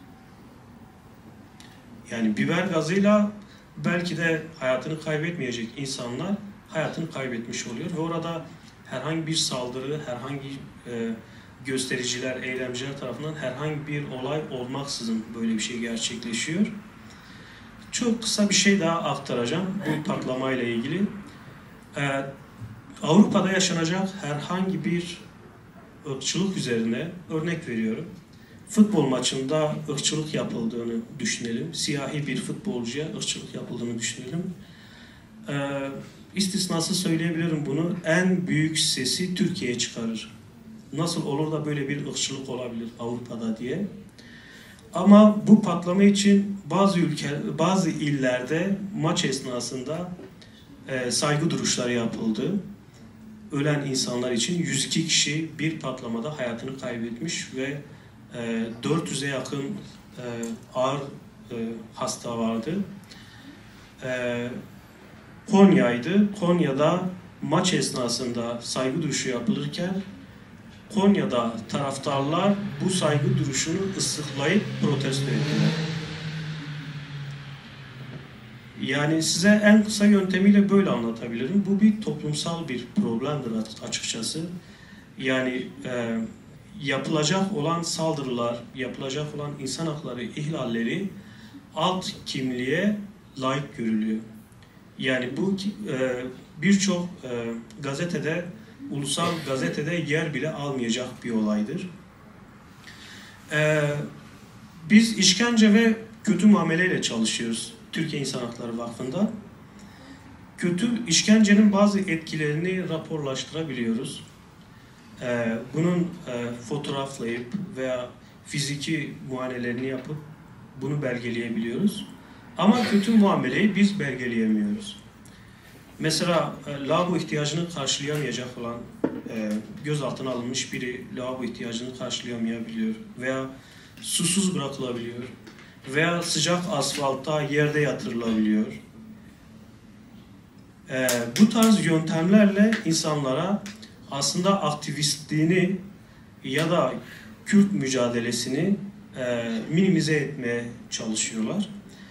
Yani biber gazıyla belki de hayatını kaybetmeyecek insanlar hayatını kaybetmiş oluyor ve orada herhangi bir saldırı, herhangi göstericiler, eylemciler tarafından herhangi bir olay olmaksızın böyle bir şey gerçekleşiyor. Çok kısa bir şey daha aktaracağım bu patlamayla ilgili. Avrupa'da yaşanacak herhangi bir ırkçılık üzerine örnek veriyorum. Futbol maçında ırkçılık yapıldığını düşünelim. Siyahi bir futbolcuya ırkçılık yapıldığını düşünelim. İstisnasız söyleyebilirim bunu. En büyük sesi Türkiye'ye çıkarır. Nasıl olur da böyle bir ırkçılık olabilir Avrupa'da diye. Ama bu patlama için bazı illerde maç esnasında saygı duruşları yapıldı. Ölen insanlar için 102 kişi bir patlamada hayatını kaybetmiş ve 400'e yakın ağır hasta vardı. Konya'ydı. Konya'da maç esnasında saygı duruşu yapılırken Konya'da taraftarlar bu saygı duruşunu ıslıklayıp protesto ettiler. Yani size en kısa yöntemiyle böyle anlatabilirim. Bu bir toplumsal bir problemdir açıkçası. Yani yapılacak olan saldırılar, yapılacak olan insan hakları ihlalleri alt kimliğe layık görülüyor. Yani bu birçok gazetede, ulusal gazetede yer bile almayacak bir olaydır. Biz işkence ve kötü muameleyle çalışıyoruz Türkiye İnsan Hakları Vakfı'nda. İşkencenin bazı etkilerini raporlaştırabiliyoruz. Bunun fotoğraflayıp veya fiziki muayenelerini yapıp bunu belgeleyebiliyoruz. Ama kötü muameleyi biz belgeleyemiyoruz. Mesela lavabo ihtiyacını karşılayamayacak olan gözaltına alınmış biri lavabo ihtiyacını karşılayamayabiliyor veya susuz bırakılabiliyor veya sıcak asfaltta yerde yatırılabiliyor. Bu tarz yöntemlerle insanlara aslında aktivistliğini ya da Kürt mücadelesini minimize etmeye çalışıyorlar.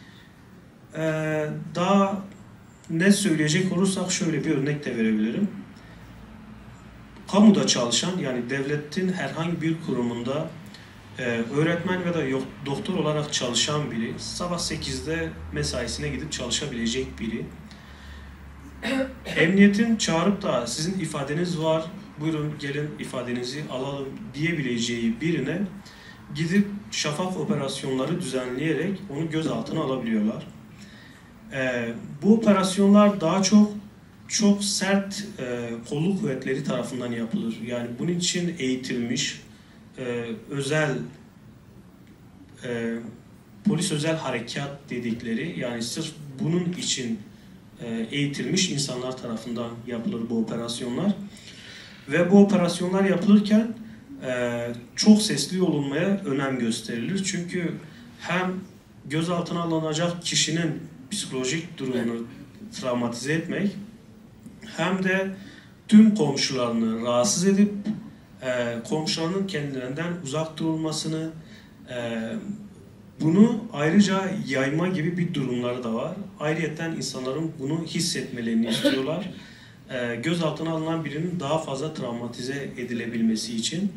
Daha net söyleyecek olursak şöyle bir örnek de verebilirim. Kamuda çalışan, yani devletin herhangi bir kurumunda öğretmen ya da doktor olarak çalışan biri, sabah 8'de mesaisine gidip çalışabilecek biri, emniyetin çağırıp da sizin ifadeniz var, buyurun gelin ifadenizi alalım diyebileceği birine gidip şafak operasyonları düzenleyerek onu gözaltına alabiliyorlar. Bu operasyonlar daha çok sert kolluk kuvvetleri tarafından yapılır. Yani bunun için eğitilmiş özel polis özel harekat dedikleri, yani sırf bunun için eğitilmiş insanlar tarafından yapılır bu operasyonlar. Ve bu operasyonlar yapılırken çok sesli olunmaya önem gösterilir. Çünkü hem gözaltına alınacak kişinin psikolojik durumunu travmatize etmek, hem de tüm komşularını rahatsız edip komşularının kendilerinden uzak durulmasını, bunu ayrıca yayma gibi bir durumları da var. Ayrıyeten insanların bunu hissetmelerini istiyorlar. Gözaltına alınan birinin daha fazla travmatize edilebilmesi için.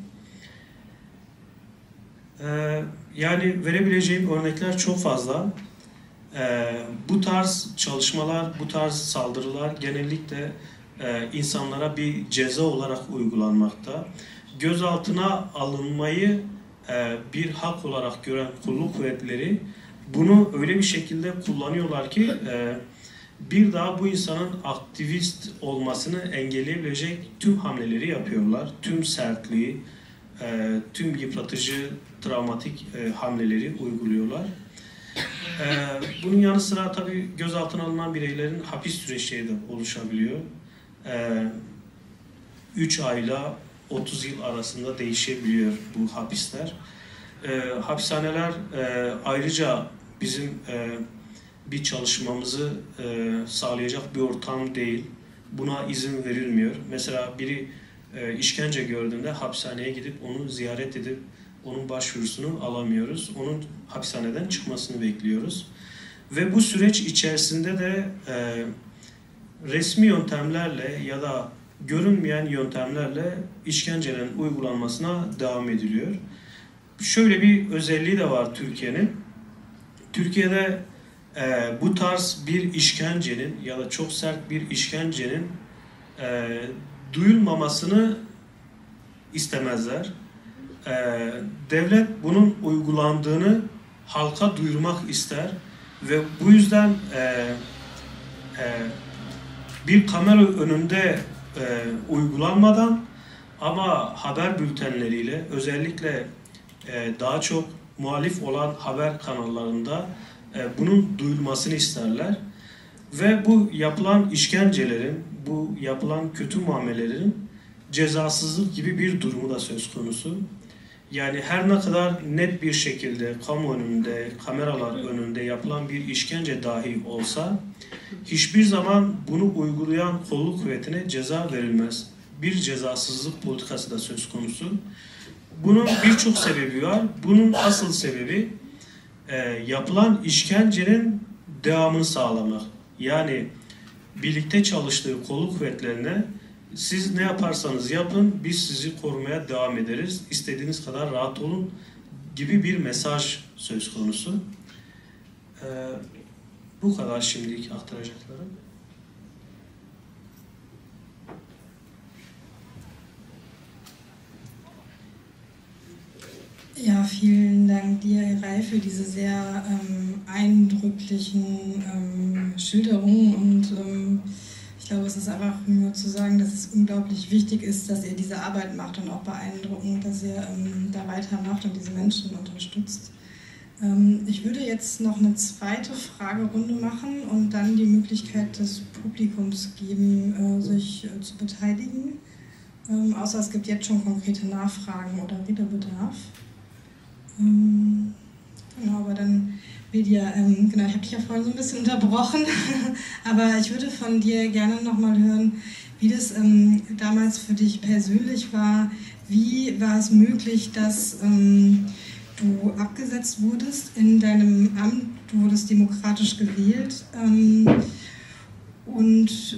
Yani verebileceğim örnekler çok fazla. Bu tarz çalışmalar, bu tarz saldırılar genellikle insanlara bir ceza olarak uygulanmakta. Gözaltına alınmayı bir hak olarak gören kolluk kuvvetleri bunu öyle bir şekilde kullanıyorlar ki bir daha bu insanın aktivist olmasını engelleyebilecek tüm hamleleri yapıyorlar. Tüm sertliği, tüm yıpratıcı, travmatik hamleleri uyguluyorlar. Bunun yanı sıra tabii gözaltına alınan bireylerin hapis süreçleri de oluşabiliyor. 3 ayla 30 yıl arasında değişebiliyor bu hapisler. Hapishaneler ayrıca bizim bir çalışmamızı sağlayacak bir ortam değil. Buna izin verilmiyor. Mesela biri işkence gördüğünde hapishaneye gidip onu ziyaret edip onun başvurusunu alamıyoruz. Onun hapishaneden çıkmasını bekliyoruz. Ve bu süreç içerisinde de resmi yöntemlerle ya da görünmeyen yöntemlerle işkencelerin uygulanmasına devam ediliyor. Şöyle bir özelliği de var Türkiye'nin. Türkiye'de bu tarz bir işkencenin ya da çok sert bir işkencenin duyulmamasını istemezler. Devlet bunun uygulandığını halka duyurmak ister ve bu yüzden bir kamera önünde uygulanmadan ama haber bültenleriyle, özellikle daha çok muhalif olan haber kanallarında bunun duyulmasını isterler. Ve bu yapılan işkencelerin, bu yapılan kötü muamelelerin cezasızlık gibi bir durumu da söz konusu. Yani her ne kadar net bir şekilde kamu önünde, kameralar önünde yapılan bir işkence dahi olsa, hiçbir zaman bunu uygulayan kolluk kuvvetine ceza verilmez. Bir cezasızlık politikası da söz konusu. Bunun birçok sebebi var. Bunun asıl sebebi yapılan işkencenin devamını sağlamak. Yani birlikte çalıştığı kolluk kuvvetlerine siz ne yaparsanız yapın, biz sizi korumaya devam ederiz, İstediğiniz kadar rahat olun gibi bir mesaj söz konusu. Bu kadar şimdilik aktaracaklarım. Ja, vielen Dank dir, Ray, für diese sehr eindrücklichen Schilderungen und ich glaube, es ist einfach nur zu sagen, dass es unglaublich wichtig ist, dass ihr diese Arbeit macht und auch beeindruckend, dass ihr da weitermacht und diese Menschen unterstützt. Ich würde jetzt noch eine zweite Fragerunde machen und dann die Möglichkeit des Publikums geben, sich zu beteiligen. Außer es gibt jetzt schon konkrete Nachfragen oder Redebedarf. Genau, aber dann, Lydia, genau, ich habe dich ja vorhin so ein bisschen unterbrochen, aber ich würde von dir gerne nochmal hören, wie das damals für dich persönlich war. Wie war es möglich, dass du abgesetzt wurdest in deinem Amt? Du wurdest demokratisch gewählt und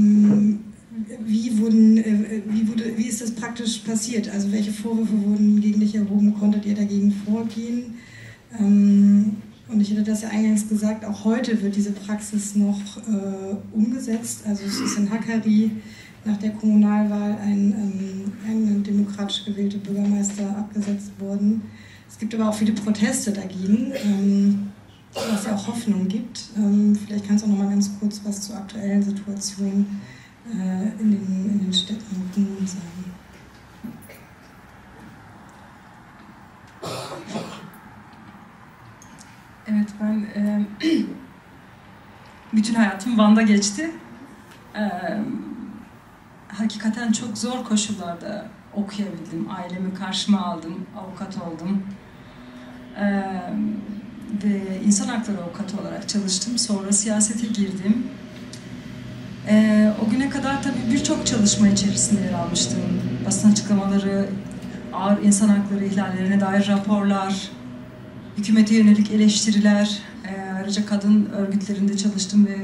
wie ist das praktisch passiert? Also welche Vorwürfe wurden gegen dich erhoben? Konntet ihr dagegen vorgehen? Und ich hatte das ja eingangs gesagt, auch heute wird diese Praxis noch umgesetzt. Also es ist in Hakkari nach der Kommunalwahl ein demokratisch gewählter Bürgermeister abgesetzt worden. Es gibt aber auch viele Proteste dagegen, was ja auch Hoffnung gibt. Vielleicht kannst du auch noch mal ganz kurz was zur aktuellen Situation in den Städten und Kommunen sagen. Evet, ben bütün hayatım Van'da geçti. Hakikaten çok zor koşullarda okuyabildim. Ailemi karşıma aldım, avukat oldum. Ve insan hakları avukatı olarak çalıştım. Sonra siyasete girdim. O güne kadar tabii birçok çalışma içerisinde yer almıştım. Basın açıklamaları, ağır insan hakları ihlallerine dair raporlar, hükümete yönelik eleştiriler, ayrıca kadın örgütlerinde çalıştım ve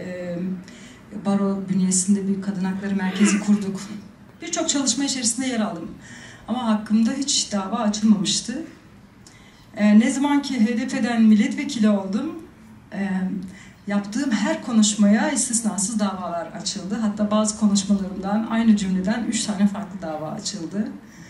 baro bünyesinde bir kadın hakları merkezi kurduk. Birçok çalışma içerisinde yer aldım. Ama hakkımda hiç dava açılmamıştı. Ne zaman ki HDP'den milletvekili oldum, yaptığım her konuşmaya istisnasız davalar açıldı. Hatta bazı konuşmalarımdan aynı cümleden 3 tane farklı dava açıldı.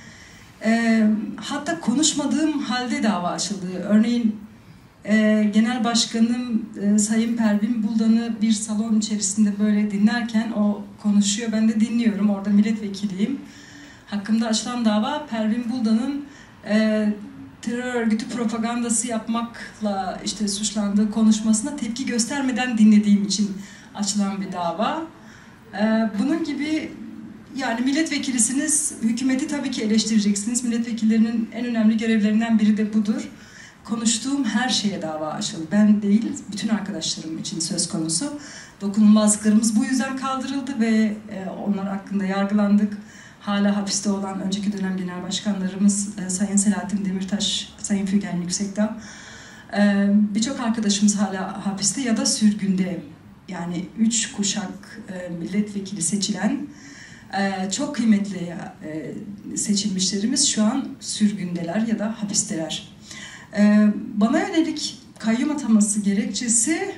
Hatta konuşmadığım halde dava açıldı. Örneğin Genel Başkanım Sayın Pervin Buldan'ı bir salon içerisinde böyle dinlerken o konuşuyor, ben de dinliyorum. Orada milletvekiliyim. Hakkımda açılan dava Pervin Buldan'ın terör örgütü propagandası yapmakla işte suçlandığı konuşmasına tepki göstermeden dinlediğim için açılan bir dava. Bunun gibi yani milletvekilisiniz, hükümeti tabii ki eleştireceksiniz. Milletvekillerinin en önemli görevlerinden biri de budur. Konuştuğum her şeye dava açıldı. Ben değil, bütün arkadaşlarım için söz konusu. Dokunulmazlıklarımız bu yüzden kaldırıldı ve onlar hakkında yargılandık. Hala hapiste olan önceki dönem genel başkanlarımız Sayın Selahattin Demirtaş, Sayın Fügen Yüksekdağ. Birçok arkadaşımız hala hapiste ya da sürgünde. Yani 3 kuşak milletvekili seçilen çok kıymetli seçilmişlerimiz şu an sürgündeler ya da hapisteler. Bana yönelik kayyum ataması gerekçesi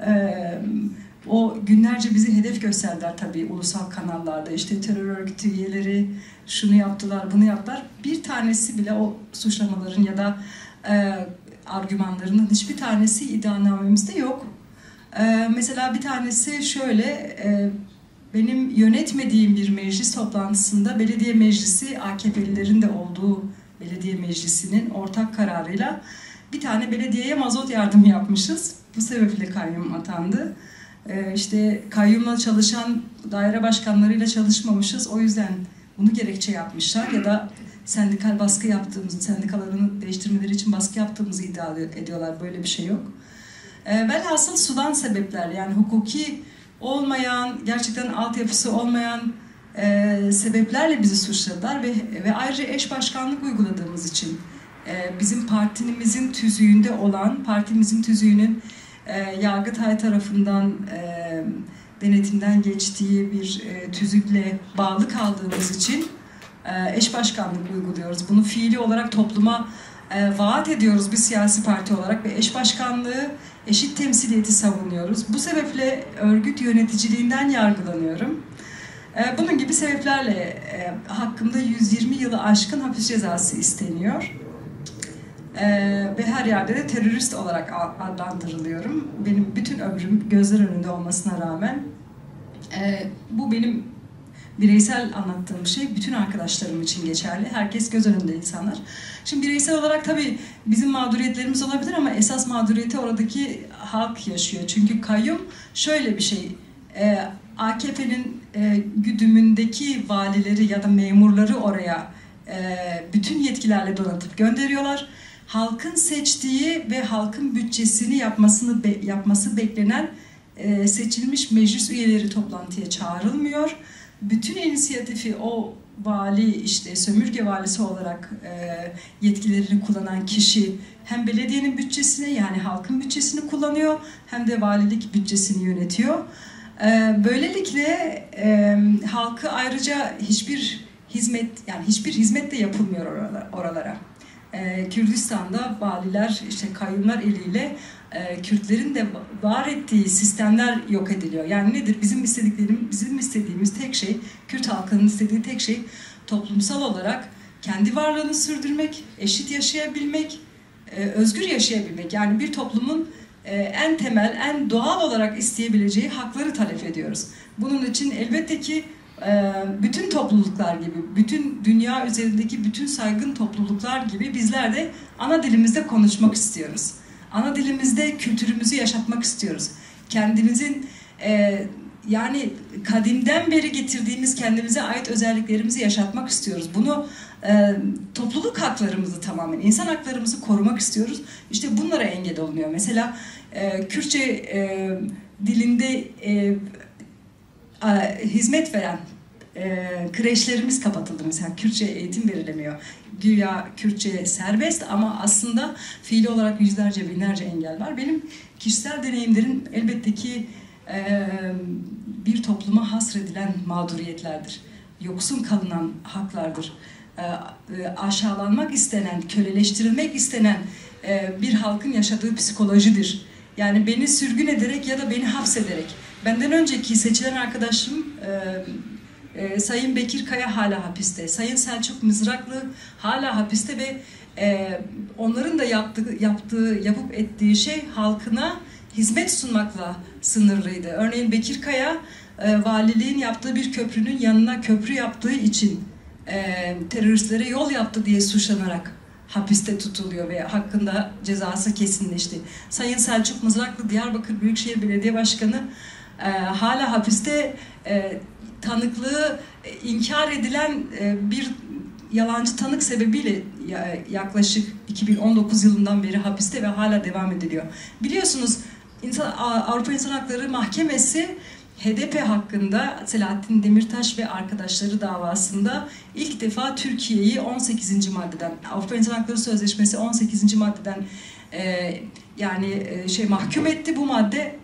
o günlerce bizi hedef gösterdiler tabii ulusal kanallarda. İşte terör örgütü üyeleri şunu yaptılar, bunu yaptılar. Bir tanesi bile o suçlamaların ya da argümanlarının hiçbir tanesi iddianamemizde yok. Mesela bir tanesi şöyle, benim yönetmediğim bir meclis toplantısında belediye meclisi, AKP'lilerin de olduğu belediye meclisinin ortak kararıyla bir tane belediyeye mazot yardımı yapmışız. Bu sebeple kayyum atandı. İşte kayyumla çalışan daire başkanlarıyla çalışmamışız. O yüzden bunu gerekçe yapmışlar ya da sendikal baskı yaptığımızı, sendikalarını değiştirmeleri için baskı yaptığımızı iddia ediyorlar. Böyle bir şey yok. Velhasıl sudan sebepler, yani hukuki olmayan, gerçekten altyapısı olmayan sebeplerle bizi suçladılar ve ayrıca eş başkanlık uyguladığımız için bizim partimizin tüzüğünde olan, partimizin tüzüğünün Yargıtay tarafından denetimden geçtiği bir tüzükle bağlı kaldığımız için eş başkanlık uyguluyoruz. Bunu fiili olarak topluma vaat ediyoruz bir siyasi parti olarak ve eş başkanlığı, eşit temsiliyeti savunuyoruz. Bu sebeple örgüt yöneticiliğinden yargılanıyorum. Bunun gibi sebeplerle hakkımda 120 yılı aşkın hapis cezası isteniyor. Ve her yerde de terörist olarak adlandırılıyorum. Benim bütün ömrüm gözler önünde olmasına rağmen bu benim bireysel anlattığım şey bütün arkadaşlarım için geçerli. Herkes göz önünde insanlar. Şimdi bireysel olarak tabii bizim mağduriyetlerimiz olabilir ama esas mağduriyeti oradaki halk yaşıyor. Çünkü kayyum şöyle bir şey. AKP'nin güdümündeki valileri ya da memurları oraya bütün yetkilerle donatıp gönderiyorlar. Halkın seçtiği ve halkın bütçesini yapması beklenen seçilmiş meclis üyeleri toplantıya çağrılmıyor. Bütün inisiyatifi o vali, işte sömürge valisi olarak yetkilerini kullanan kişi hem belediyenin bütçesini, yani halkın bütçesini kullanıyor, hem de valilik bütçesini yönetiyor. Böylelikle halkı ayrıca hiçbir hizmet de yapılmıyor oralara. Kürdistan'da valiler, işte kayyumlar eliyle Kürtlerin de var ettiği sistemler yok ediliyor. Yani nedir? Bizim istediğimiz tek şey, Kürt halkının istediği tek şey toplumsal olarak kendi varlığını sürdürmek, eşit yaşayabilmek, özgür yaşayabilmek. Yani bir toplumun en temel, en doğal olarak isteyebileceği hakları talep ediyoruz. Bunun için elbette ki bütün topluluklar gibi, bütün dünya üzerindeki bütün saygın topluluklar gibi bizler de ana dilimizde konuşmak istiyoruz. Ana dilimizde kültürümüzü yaşatmak istiyoruz. Kendimizin yani kadimden beri getirdiğimiz kendimize ait özelliklerimizi yaşatmak istiyoruz. Bunu topluluk haklarımızı tamamen, insan haklarımızı korumak istiyoruz. İşte bunlara engel olunuyor. Mesela Kürtçe dilinde hizmet veren kreşlerimiz kapatıldı mesela. Kürtçe eğitim verilemiyor. Güya Kürtçe serbest ama aslında fiili olarak yüzlerce, binlerce engel var. Benim kişisel deneyimlerim elbette ki bir topluma hasredilen mağduriyetlerdir. Yoksun kalınan haklardır. Aşağılanmak istenen, köleleştirilmek istenen bir halkın yaşadığı psikolojidir. Yani beni sürgün ederek ya da beni hapsederek. Benden önceki seçilen arkadaşım Sayın Bekir Kaya hala hapiste. Sayın Selçuk Mızraklı hala hapiste ve onların da yapıp ettiği şey halkına hizmet sunmakla sınırlıydı. Örneğin Bekir Kaya valiliğin yaptığı bir köprünün yanına köprü yaptığı için teröristlere yol yaptı diye suçlanarak hapiste tutuluyor ve hakkında cezası kesinleşti. Sayın Selçuk Mızraklı Diyarbakır Büyükşehir Belediye Başkanı hala hapiste, tanıklığı inkar edilen bir yalancı tanık sebebiyle yaklaşık 2019 yılından beri hapiste ve hala devam ediliyor. Biliyorsunuz Avrupa İnsan Hakları Mahkemesi HDP hakkında Selahattin Demirtaş ve arkadaşları davasında ilk defa Türkiye'yi 18. maddeden, Avrupa İnsan Hakları Sözleşmesi 18. maddeden mahkum etti. Bu madde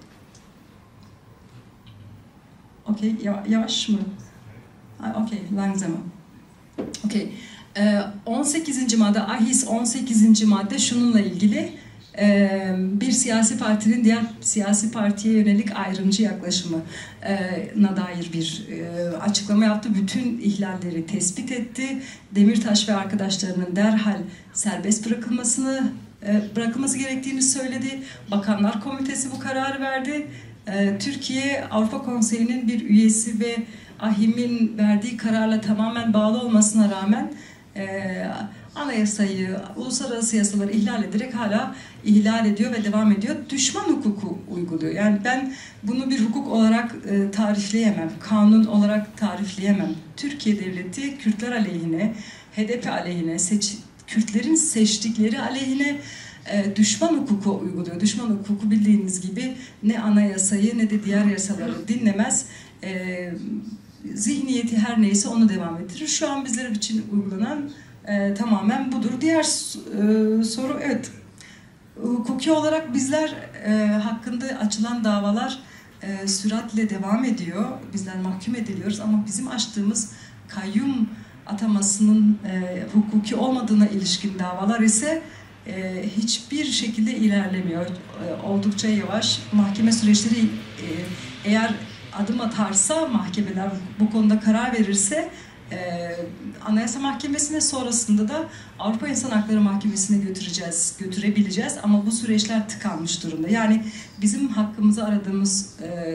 okey, yavaş mı? Okey, langsamer. Okey. 18. madde, AHİS 18. madde şununla ilgili: bir siyasi partinin diğer siyasi partiye yönelik ayrımcı yaklaşımına dair bir açıklama yaptı. Bütün ihlalleri tespit etti. Demirtaş ve arkadaşlarının derhal serbest bırakılması gerektiğini söyledi. Bakanlar Komitesi bu kararı verdi. Türkiye Avrupa Konseyi'nin bir üyesi ve AHİM'in verdiği kararla tamamen bağlı olmasına rağmen anayasayı, uluslararası yasaları ihlal ederek hala ihlal ediyor ve devam ediyor. Düşman hukuku uyguluyor. Yani ben bunu bir hukuk olarak tarifleyemem, kanun olarak tarifleyemem. Türkiye Devleti Kürtler aleyhine, HDP aleyhine, Kürtlerin seçtikleri aleyhine düşman hukuku uyguluyor. Düşman hukuku bildiğiniz gibi ne anayasayı ne de diğer yasaları dinlemez. Zihniyeti her neyse onu devam ettirir. Şu an bizler için uygulanan tamamen budur. Diğer soru, evet. Hukuki olarak bizler hakkında açılan davalar süratle devam ediyor. Bizler mahkum ediliyoruz ama bizim açtığımız kayyum atamasının hukuki olmadığına ilişkin davalar ise hiçbir şekilde ilerlemiyor. Oldukça yavaş. Mahkeme süreçleri eğer adım atarsa, mahkemeler bu konuda karar verirse Anayasa Mahkemesi'ne, sonrasında da Avrupa İnsan Hakları Mahkemesi'ne götürebileceğiz ama bu süreçler tıkanmış durumda. Yani bizim hakkımızı aradığımız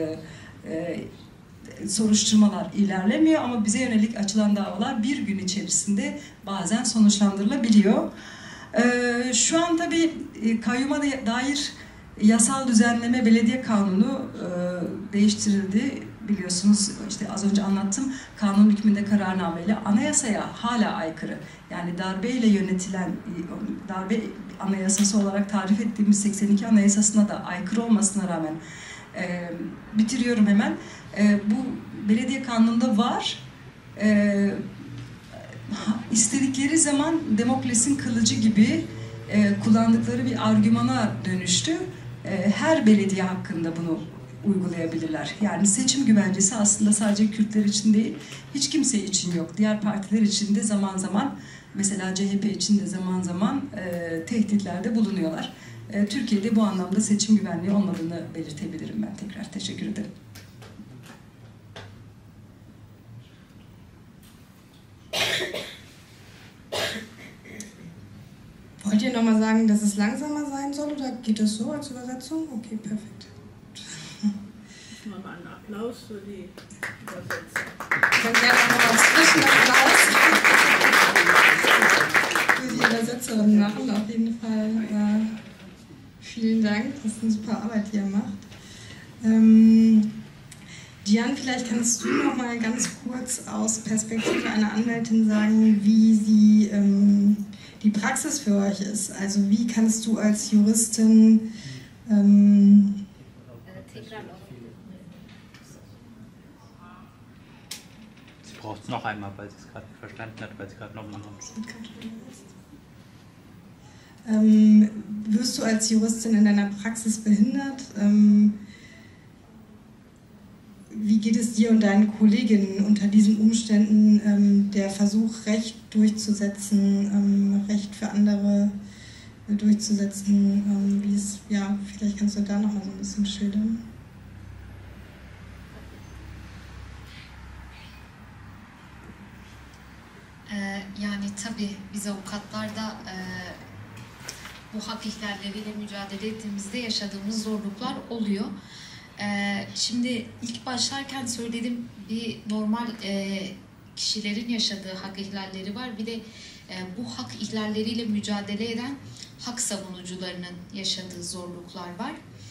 soruşturmalar ilerlemiyor ama bize yönelik açılan davalar bir gün içerisinde bazen sonuçlandırılabiliyor. Şu an tabii kayyuma dair yasal düzenleme belediye kanunu değiştirildi. Biliyorsunuz işte az önce anlattım, kanun hükmünde kararnameyle anayasaya hala aykırı. Yani darbeyle yönetilen, darbe anayasası olarak tarif ettiğimiz 82 anayasasına da aykırı olmasına rağmen bitiriyorum hemen. Bu belediye kanununda var. İstedikleri zaman Demokles'in kılıcı gibi kullandıkları bir argümana dönüştü. Her belediye hakkında bunu uygulayabilirler. Yani seçim güvencesi aslında sadece Kürtler için değil, hiç kimse için yok. Diğer partiler için de zaman zaman, mesela CHP için de zaman zaman tehditlerde bulunuyorlar. Türkiye'de bu anlamda seçim güvenliği olmadığını belirtebilirim ben tekrar. Teşekkür ederim. Wollt ihr nochmal sagen, dass es langsamer sein soll oder geht es so als Übersetzung? Okay, perfekt. Mal einen Applaus für die Übersetzung. Dann gerne noch einen Zwischenapplaus für die Übersetzerin machen, auf jeden Fall. Vielen Dank, das ist eine super Arbeit, die ihr macht. Diane, vielleicht kannst du noch mal ganz kurz aus Perspektive einer Anwältin sagen, wie sie die Praxis für euch ist. Also wie kannst du als Juristin Sie braucht es noch einmal, weil sie es gerade nicht verstanden hat, weil sie gerade nochmal wirst du als Juristin in deiner Praxis behindert? Wie geht es dir und deinen Kolleginnen unter diesen Umständen, der Versuch, Recht durchzusetzen, Recht für andere durchzusetzen? Wie es, ja, vielleicht kannst du da noch mal so ein bisschen schildern. Yani tabii biz avukatlar da bu hak ihlalleriyle mücadele ettiğimizde yaşadığımız zorluklar oluyor. Şimdi ilk başlarken söyledim, bir normal kişilerin yaşadığı hak ihlalleri var. Bir de bu hak ihlalleriyle mücadele eden hak savunucularının yaşadığı zorluklar var.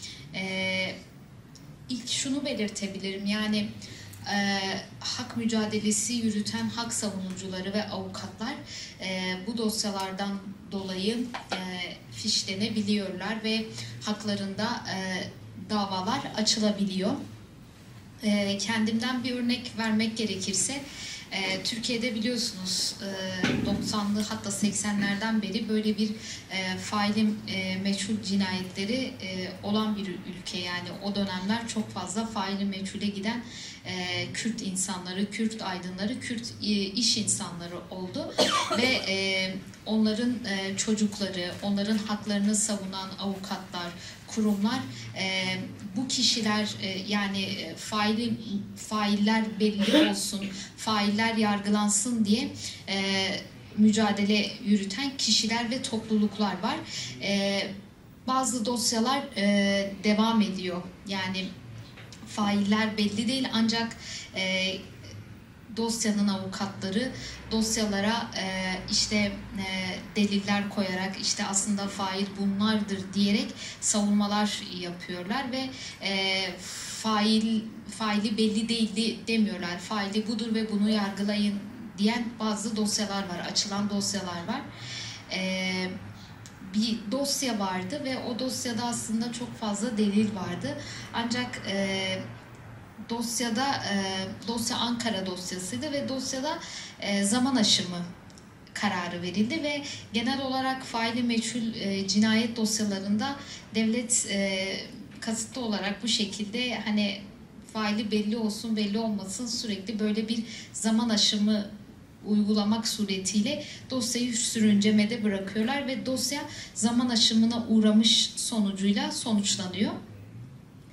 İlk şunu belirtebilirim, yani hak mücadelesi yürüten hak savunucuları ve avukatlar bu dosyalardan dolayı fişlenebiliyorlar ve haklarında davalar açılabiliyor. Kendimden bir örnek vermek gerekirse, Türkiye'de biliyorsunuz 90'lı hatta 80'lerden beri böyle bir faili meçhul cinayetleri olan bir ülke. Yani o dönemler çok fazla faili meçhule giden Kürt insanları, Kürt aydınları, Kürt iş insanları oldu ve onların çocukları, onların haklarını savunan avukatlar, kurumlar, bu kişiler yani failler belli olsun, failler yargılansın diye mücadele yürüten kişiler ve topluluklar var. Bazı dosyalar devam ediyor. Yani failler belli değil, ancak dosyanın avukatları dosyalara deliller koyarak işte aslında fail bunlardır diyerek savunmalar yapıyorlar ve faili belli değil demiyorlar. Faili budur ve bunu yargılayın diyen bazı dosyalar var, açılan dosyalar var. Bir dosya vardı ve o dosyada aslında çok fazla delil vardı. Ancak dosya Ankara dosyasıydı ve dosyada zaman aşımı kararı verildi ve genel olarak faili meçhul cinayet dosyalarında devlet kasıtlı olarak bu şekilde hani faili belli olsun belli olmasın sürekli böyle bir zaman aşımı uygulamak suretiyle dosyayı sürüncemede bırakıyorlar ve dosya zaman aşımına uğramış sonucuyla sonuçlanıyor.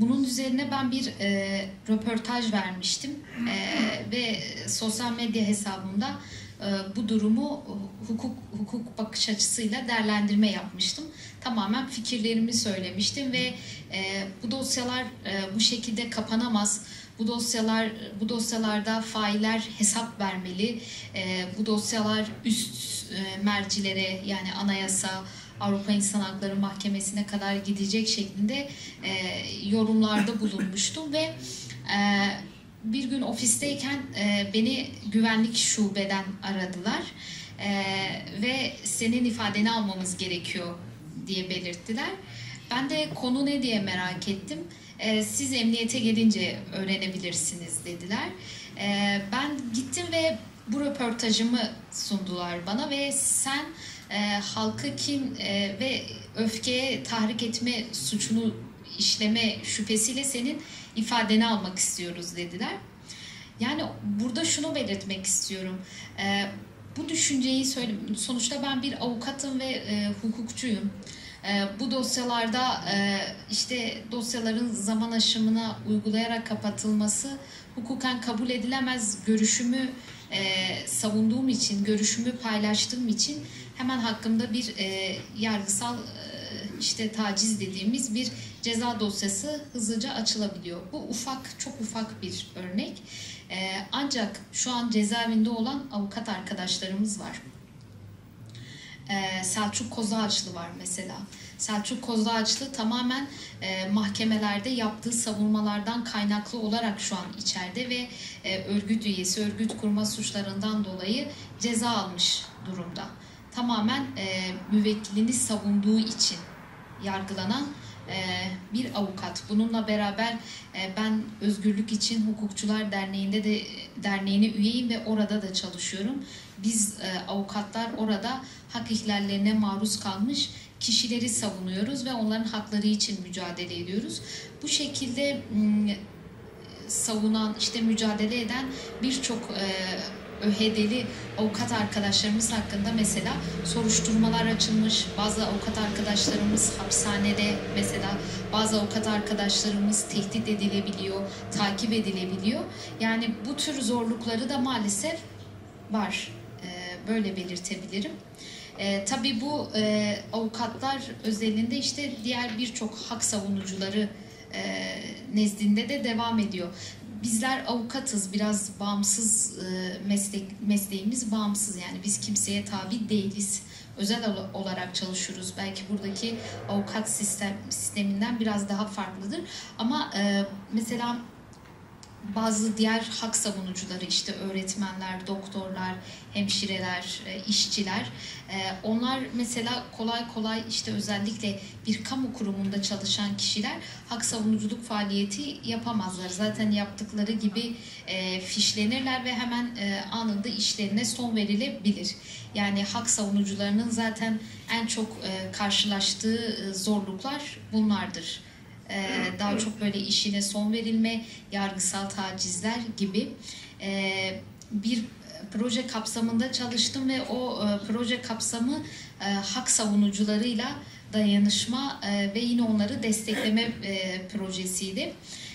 Bunun üzerine ben bir röportaj vermiştim ve sosyal medya hesabımda bu durumu hukuk bakış açısıyla değerlendirme yapmıştım. Tamamen fikirlerimi söylemiştim ve bu dosyalar bu şekilde kapanamaz. Bu dosyalarda failler hesap vermeli. Bu dosyalar üst mercilere, yani anayasa, Avrupa İnsan Hakları Mahkemesi'ne kadar gidecek şeklinde yorumlarda bulunmuştum ve bir gün ofisteyken beni güvenlik şubeden aradılar ve senin ifadeni almamız gerekiyor diye belirttiler. Ben de konu ne diye merak ettim. Siz emniyete gelince öğrenebilirsiniz dediler. Ben gittim ve bu röportajımı sundular bana ve sen halkı kin ve öfkeye tahrik etme suçunu işleme şüphesiyle senin ifadeni almak istiyoruz dediler. Yani burada şunu belirtmek istiyorum. Bu düşünceyi söyleyeyim. Sonuçta ben bir avukatım ve hukukçuyum. Bu dosyalarda işte dosyaların zaman aşımına uygulayarak kapatılması hukuken kabul edilemez görüşümü savunduğum için, görüşümü paylaştığım için hemen hakkımda bir yargısal işte taciz dediğimiz bir ceza dosyası hızlıca açılabiliyor. Bu çok ufak bir örnek. Ancak şu an cezaevinde olan avukat arkadaşlarımız var. Selçuk Kozağaçlı var mesela. Selçuk Kozağaçlı tamamen mahkemelerde yaptığı savunmalardan kaynaklı olarak şu an içeride ve örgüt üyesi, örgüt kurma suçlarından dolayı ceza almış durumda. Tamamen müvekkilini savunduğu için yargılanan bir avukat. Bununla beraber ben Özgürlük İçin Hukukçular Derneği'ne üyeyim ve orada da çalışıyorum. Biz avukatlar orada hak ihlallerine maruz kalmış kişileri savunuyoruz ve onların hakları için mücadele ediyoruz. Bu şekilde savunan, işte mücadele eden birçok ÖHD'li avukat arkadaşlarımız hakkında mesela soruşturmalar açılmış. Bazı avukat arkadaşlarımız hapishanede, mesela bazı avukat arkadaşlarımız tehdit edilebiliyor, takip edilebiliyor. Yani bu tür zorlukları da maalesef var. Böyle belirtebilirim. Tabii bu avukatlar özelinde işte diğer birçok hak savunucuları nezdinde de devam ediyor. Bizler avukatız, biraz bağımsız, mesleğimiz bağımsız, yani biz kimseye tabi değiliz. Özel olarak çalışıyoruz. Belki buradaki avukat sisteminden biraz daha farklıdır. Ama mesela bazı diğer hak savunucuları, işte öğretmenler, doktorlar, hemşireler, işçiler, onlar mesela kolay kolay, işte özellikle bir kamu kurumunda çalışan kişiler hak savunuculuk faaliyeti yapamazlar. Zaten yaptıkları gibi fişlenirler ve hemen anında işlerine son verilebilir. Yani hak savunucularının zaten en çok karşılaştığı zorluklar bunlardır. Daha çok böyle işine son verilme, yargısal tacizler gibi. Bir proje kapsamında çalıştım ve o proje kapsamı hak savunucularıyla dayanışma ve yine onları destekleme projesiydi.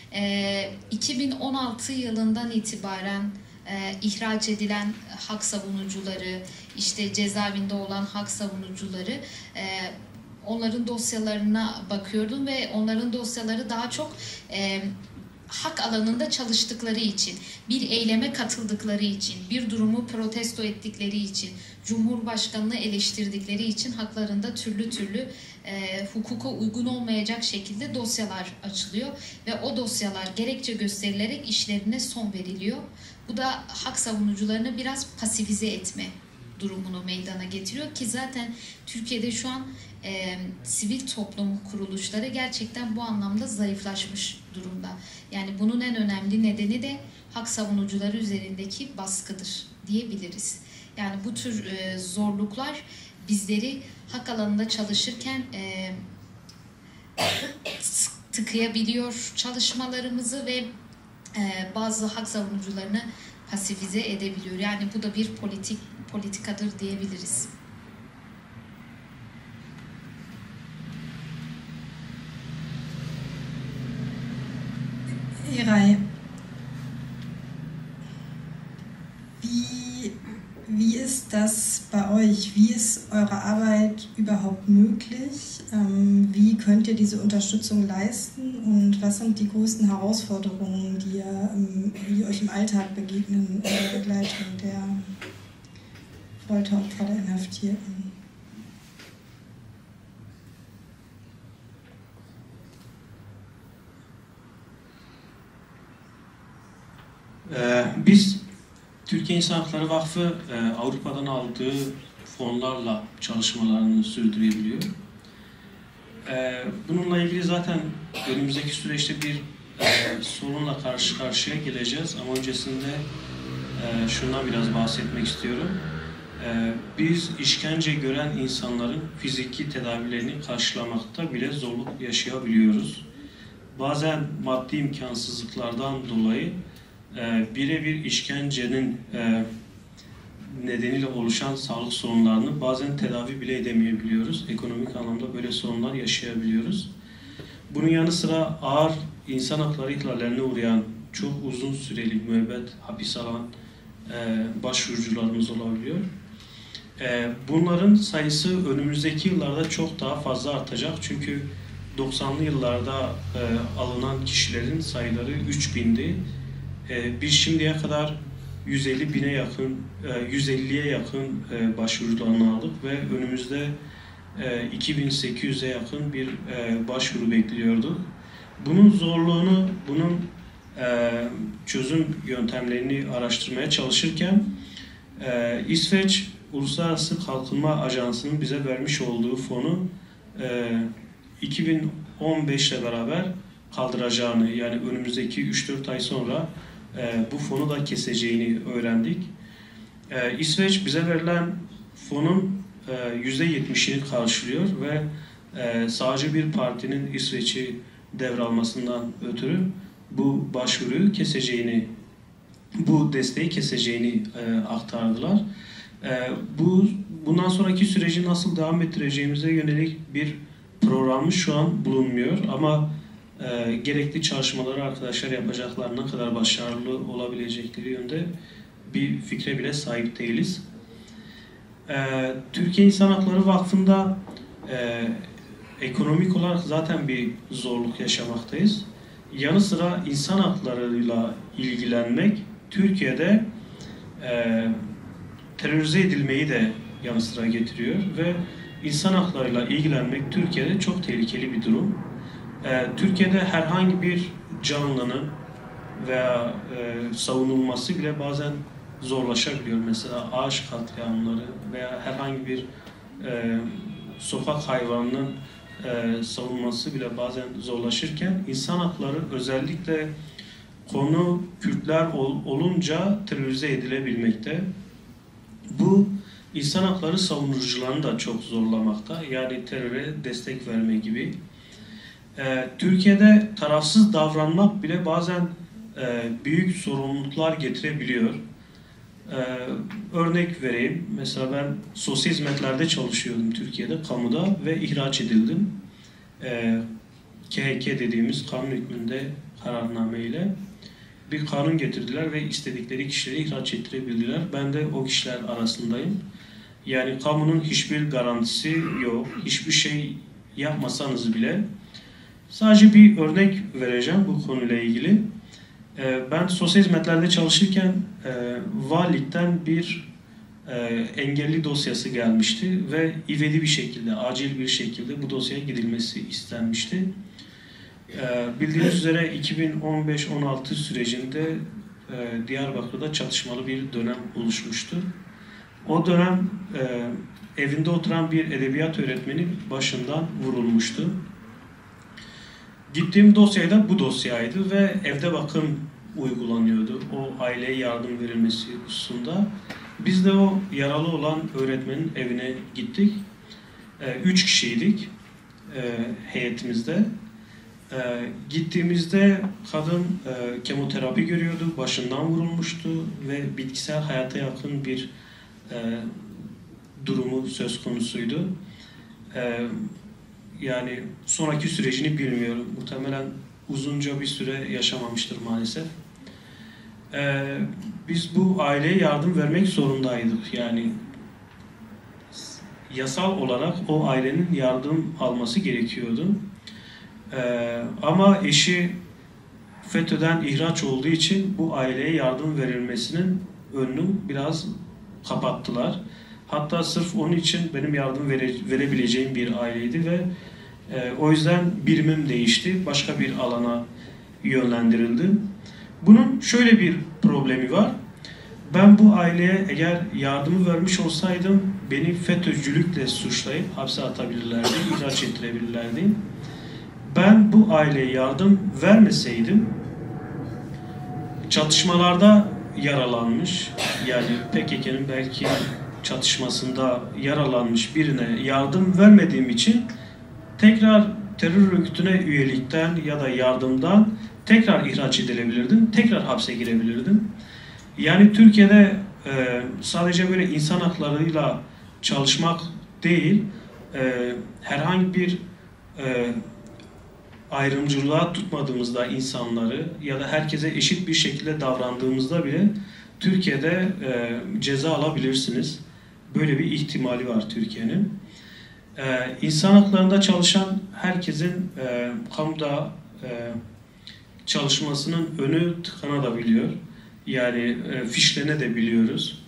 2016 yılından itibaren ihraç edilen hak savunucuları, işte cezaevinde olan hak savunucuları, onların dosyalarına bakıyordum ve onların dosyaları daha çok hak alanında çalıştıkları için, bir eyleme katıldıkları için, bir durumu protesto ettikleri için, Cumhurbaşkanı'nı eleştirdikleri için haklarında türlü türlü hukuka uygun olmayacak şekilde dosyalar açılıyor ve o dosyalar gerekçe gösterilerek işlerine son veriliyor. Bu da hak savunucularını biraz pasifize etme durumunu meydana getiriyor ki zaten Türkiye'de şu an sivil toplum kuruluşları gerçekten bu anlamda zayıflaşmış durumda. Yani bunun en önemli nedeni de hak savunucuları üzerindeki baskıdır diyebiliriz. Yani bu tür zorluklar bizleri hak alanında çalışırken tıkayabiliyor çalışmalarımızı ve bazı hak savunucularını pasifize edebiliyor. Yani bu da bir politikadır diyebiliriz. Eray, wie ist das bei euch? Wie ist eure Arbeit überhaupt möglich? Wie könnt ihr diese Unterstützung leisten? Und was sind die größten Herausforderungen, die euch im Alltag begegnen in der Begleitung der Folteropfer, der Inhaftierten? Biz Türkiye İnsan Hakları Vakfı Avrupa'dan aldığı fonlarla çalışmalarını sürdürebiliyor. Bununla ilgili zaten önümüzdeki süreçte bir sorunla karşı karşıya geleceğiz ama öncesinde şundan biraz bahsetmek istiyorum. Biz işkence gören insanların fiziki tedavilerini karşılamakta bile zorluk yaşayabiliyoruz. Bazen maddi imkansızlıklardan dolayı birebir işkencenin nedeniyle oluşan sağlık sorunlarını bazen tedavi bile edemeyebiliyoruz. Ekonomik anlamda böyle sorunlar yaşayabiliyoruz. Bunun yanı sıra ağır insan hakları ihlallerine uğrayan, çok uzun süreli müebbet hapis alan başvurucularımız olabiliyor. Bunların sayısı önümüzdeki yıllarda çok daha fazla artacak. Çünkü 90'lı yıllarda alınan kişilerin sayıları 3000'di. Biz şimdiye kadar 150'ye yakın başvurularını aldık ve önümüzde 2800'e yakın bir başvuru bekliyorduk. Bunun zorluğunu, bunun çözüm yöntemlerini araştırmaya çalışırken İsveç Uluslararası Kalkınma Ajansı'nın bize vermiş olduğu fonu 2015 ile beraber kaldıracağını, yani önümüzdeki 3-4 ay sonra bu fonu da keseceğini öğrendik. İsveç bize verilen fonun %70'ini karşılıyor ve sağcı bir partinin İsveç'i devralmasından ötürü bu başvuruyu keseceğini, bu desteği keseceğini aktardılar. Bundan sonraki süreci nasıl devam ettireceğimize yönelik bir programı şu an bulunmuyor ama gerekli çalışmaları arkadaşlar yapacaklar, ne kadar başarılı olabilecekleri yönde bir fikre bile sahip değiliz. Türkiye İnsan Hakları Vakfı'nda ekonomik olarak zaten bir zorluk yaşamaktayız. Yanı sıra insan haklarıyla ilgilenmek Türkiye'de terörize edilmeyi de yanı sıra getiriyor ve insan haklarıyla ilgilenmek Türkiye'de çok tehlikeli bir durum. Türkiye'de herhangi bir canlının veya savunulması bile bazen zorlaşabiliyor. Mesela ağaç katliamları veya herhangi bir sokak hayvanının savunması bile bazen zorlaşırken insan hakları özellikle konu Kürtler olunca terörize edilebilmekte. Bu insan hakları savunucularını da çok zorlamakta. Yani teröre destek verme gibi. Türkiye'de tarafsız davranmak bile bazen büyük sorumluluklar getirebiliyor. Örnek vereyim. Mesela ben sosyal hizmetlerde çalışıyordum Türkiye'de, kamuda ve ihraç edildim. KHK dediğimiz kanun hükmünde kararname ile bir kanun getirdiler ve istedikleri kişileri ihraç ettirebildiler. Ben de o kişiler arasındayım. Yani kamunun hiçbir garantisi yok. Hiçbir şey yapmasanız bile. Sadece bir örnek vereceğim bu konuyla ilgili. Ben sosyal hizmetlerde çalışırken valilikten bir engelli dosyası gelmişti ve ivedi bir şekilde, acil bir şekilde bu dosyaya gidilmesi istenmişti. Bildiğiniz üzere 2015-16 sürecinde Diyarbakır'da çatışmalı bir dönem oluşmuştu. O dönem evinde oturan bir edebiyat öğretmeni başından vurulmuştu. Gittiğim dosya da bu dosyaydı ve evde bakım uygulanıyordu. O aileye yardım verilmesi hususunda. Biz de o yaralı olan öğretmenin evine gittik. 3 kişiydik heyetimizde. Gittiğimizde kadın kemoterapi görüyordu, başından vurulmuştu ve bitkisel hayata yakın bir durumu söz konusuydu. Yani sonraki sürecini bilmiyorum. Muhtemelen uzunca bir süre yaşamamıştır maalesef. Biz bu aileye yardım vermek zorundaydık. Yani yasal olarak o ailenin yardım alması gerekiyordu. Ama eşi FETÖ'den ihraç olduğu için bu aileye yardım verilmesinin önünü biraz kapattılar. Hatta sırf onun için benim yardım verebileceğim bir aileydi ve o yüzden birimim değişti. Başka bir alana yönlendirildim. Bunun şöyle bir problemi var. Ben bu aileye eğer yardımı vermiş olsaydım beni FETÖ'cülükle suçlayıp hapse atabilirlerdi, ihraç ettirebilirlerdi. Ben bu aileye yardım vermeseydim çatışmalarda yaralanmış, yani PKK'nın belki çatışmasında yaralanmış birine yardım vermediğim için tekrar terör örgütüne üyelikten ya da yardımdan tekrar ihraç edilebilirdim, tekrar hapse girebilirdim. Yani Türkiye'de sadece böyle insan haklarıyla çalışmak değil, herhangi bir ayrımcılığa tutmadığımızda insanları ya da herkese eşit bir şekilde davrandığımızda bile Türkiye'de ceza alabilirsiniz. Böyle bir ihtimali var Türkiye'nin. İnsan haklarında çalışan herkesin kamuda çalışmasının önü tıkanabiliyor. Yani fişlenebiliyoruz.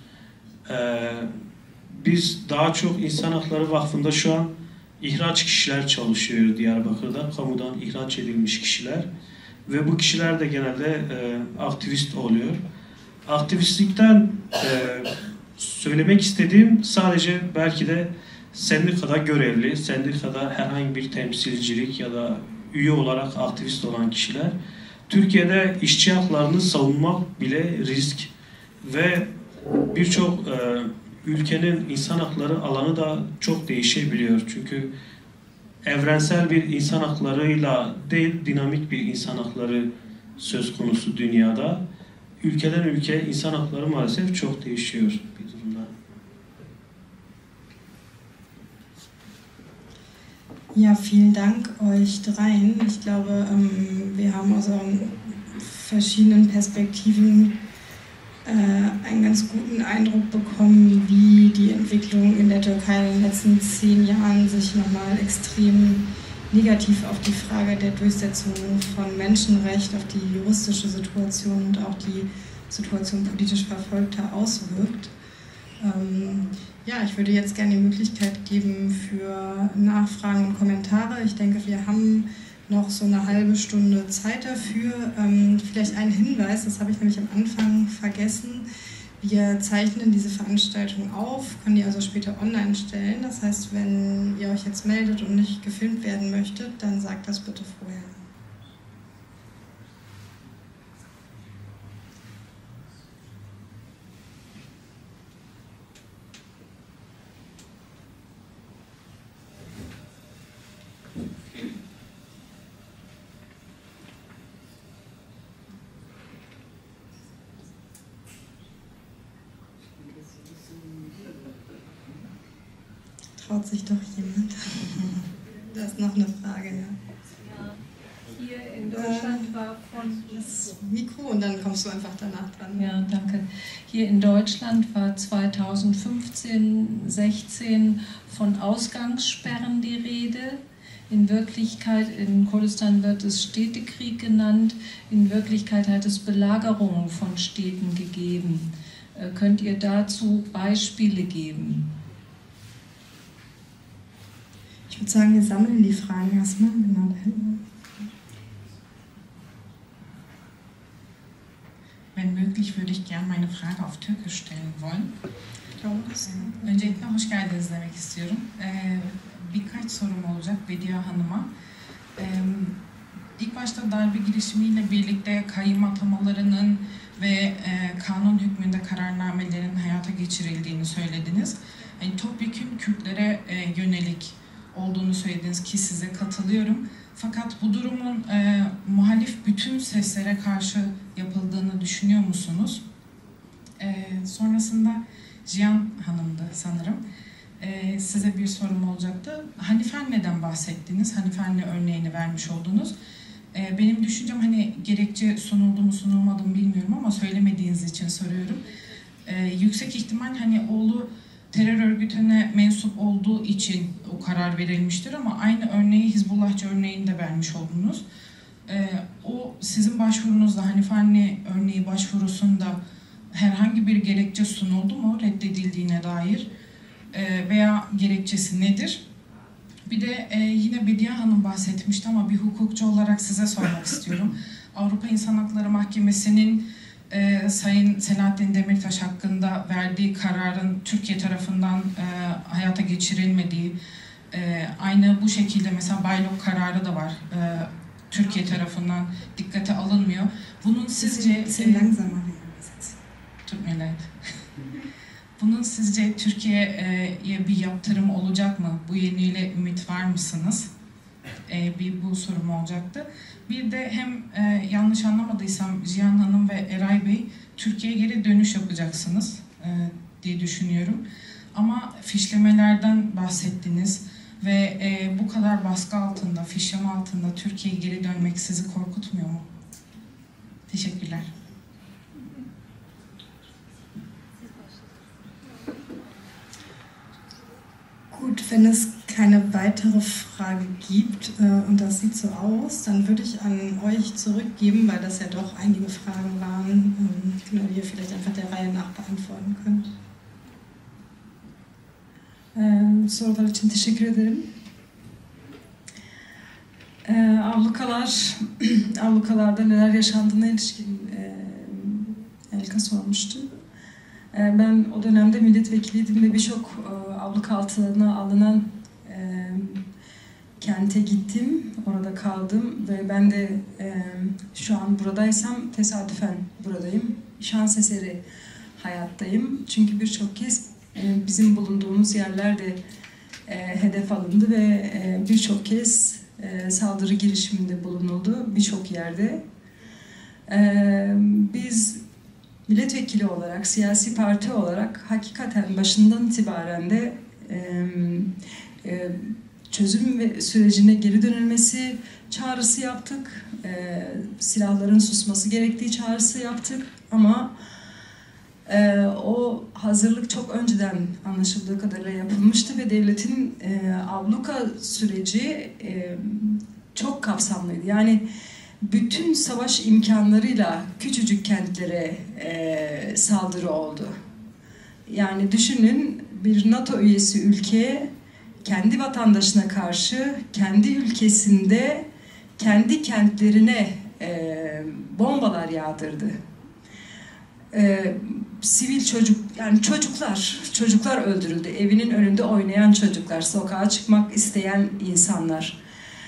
Biz daha çok İnsan Hakları Vakfı'nda şu an ihraç kişiler çalışıyor Diyarbakır'da. Kamudan ihraç edilmiş kişiler. Ve bu kişiler de genelde aktivist oluyor. Aktivistlikten söylemek istediğim sadece belki de sendikada görevli, sendikada herhangi bir temsilcilik ya da üye olarak aktivist olan kişiler Türkiye'de işçi haklarını savunmak bile risk ve birçok ülkenin insan hakları alanı da çok değişebiliyor. Çünkü evrensel bir insan haklarıyla değil, dinamik bir insan hakları söz konusu dünyada. Ülkeden ülkeye insan hakları maalesef çok değişiyor bir durumda. Ja, vielen Dank euch dreien. Ich glaube, wir haben aus verschiedenen Perspektiven einen ganz guten Eindruck bekommen, wie die Entwicklung in der Türkei in den letzten 10 Jahren sich nochmal extrem negativ auf die Frage der Durchsetzung von Menschenrecht, auf die juristische Situation und auch die Situation politisch Verfolgter auswirkt. Ja, ich würde jetzt gerne die Möglichkeit geben für Nachfragen und Kommentare. Ich denke, wir haben noch so eine halbe Stunde Zeit dafür. Vielleicht ein Hinweis, das habe ich nämlich am Anfang vergessen. Wir zeichnen diese Veranstaltung auf, können die also später online stellen. Das heißt, wenn ihr euch jetzt meldet und nicht gefilmt werden möchtet, dann sagt das bitte vorher. Traut sich doch jemand? Da ist noch eine Frage, ja. Hier in Deutschland war von... Das Mikro und dann kommst du einfach danach dran. Ja, danke. Hier in Deutschland war 2015, 16 von Ausgangssperren die Rede. In Wirklichkeit, in Kurdistan wird es Städtekrieg genannt. In Wirklichkeit hat es Belagerungen von Städten gegeben. Könnt ihr dazu Beispiele geben? Ich würde sagen, wir sammeln die Fragen erstmal. Genau da hinten. Wenn möglich, würde ich gerne meine Frage auf Türkisch stellen wollen. Öncelikle hoş geldiniz demek istiyorum. Birkaç sorum olacak Bediye Hanım'a. İlk başta darbe girişimiyle birlikte kayyum atamalarının ve kanun hükmünde kararnamelerin hayata geçirildiğini söylediniz. Yani topyekün Kürtlere yönelik olduğunu söylediniz ki size katılıyorum. Fakat bu durumun muhalif bütün seslere karşı yapıldığını düşünüyor musunuz? Sonrasında Cihan Hanım'dı sanırım. Size bir sorum olacaktı. Hanife Anne'den bahsettiniz. Hanife Anne örneğini vermiş oldunuz. Benim düşüncem hani gerekçe sunuldu mu sunulmadı mı bilmiyorum ama söylemediğiniz için soruyorum. Yüksek ihtimal hani oğlu terör örgütüne mensup olduğu için o karar verilmiştir ama aynı örneği Hizbullahçı örneğinde vermiş oldunuz. O sizin başvurunuzda Hanife anne örneği başvurusunda herhangi bir gerekçe sunuldu mu reddedildiğine dair veya gerekçesi nedir? Bir de yine Bediye Hanım bahsetmişti ama bir hukukçu olarak size sormak istiyorum. Avrupa İnsan Hakları Mahkemesi'nin Sayın Selahattin Demirtaş hakkında verdiği kararın Türkiye tarafından hayata geçirilmediği, aynı bu şekilde mesela Baylok kararı da var. Türkiye tarafından dikkate alınmıyor. Bunun sizce... Bunun sizce Türkiye'ye bir yaptırım olacak mı? Bu yönüyle ümit var mısınız? Bu sorum olacaktı. Bir de hem yanlış anlamadıysam Cihan Hanım ve Eray Bey Türkiye'ye geri dönüş yapacaksınız diye düşünüyorum. Ama fişlemelerden bahsettiniz ve bu kadar baskı altında, fişleme altında Türkiye'ye geri dönmek sizi korkutmuyor mu? Teşekkürler. Gut, wenn es keine weitere Frage gibt und das sieht so aus, dann würde ich an euch zurückgeben, weil das ja doch einige Fragen waren, die ihr vielleicht einfach der Reihe nach beantworten könnt. Sorular için teşekkür ederim. Ablukalarda neler yaşandığına ilişkin Elka sormuştu. Ben o dönemde milletvekiliydim ve birçok abluka altına alınan kente gittim, orada kaldım ve ben de şu an buradaysam tesadüfen buradayım. Şans eseri hayattayım. Çünkü birçok kez bizim bulunduğumuz yerlerde hedef alındı ve birçok kez saldırı girişiminde bulunuldu birçok yerde. Biz milletvekili olarak, siyasi parti olarak hakikaten başından itibaren de çözüm ve sürecine geri dönülmesi çağrısı yaptık. Silahların susması gerektiği çağrısı yaptık ama o hazırlık çok önceden anlaşıldığı kadarıyla yapılmıştı ve devletin abluka süreci çok kapsamlıydı. Yani bütün savaş imkanlarıyla küçücük kentlere saldırı oldu. Yani düşünün, bir NATO üyesi ülke kendi vatandaşına karşı kendi ülkesinde kendi kentlerine bombalar yağdırdı. Sivil yani çocuklar öldürüldü. Evinin önünde oynayan çocuklar, sokağa çıkmak isteyen insanlar.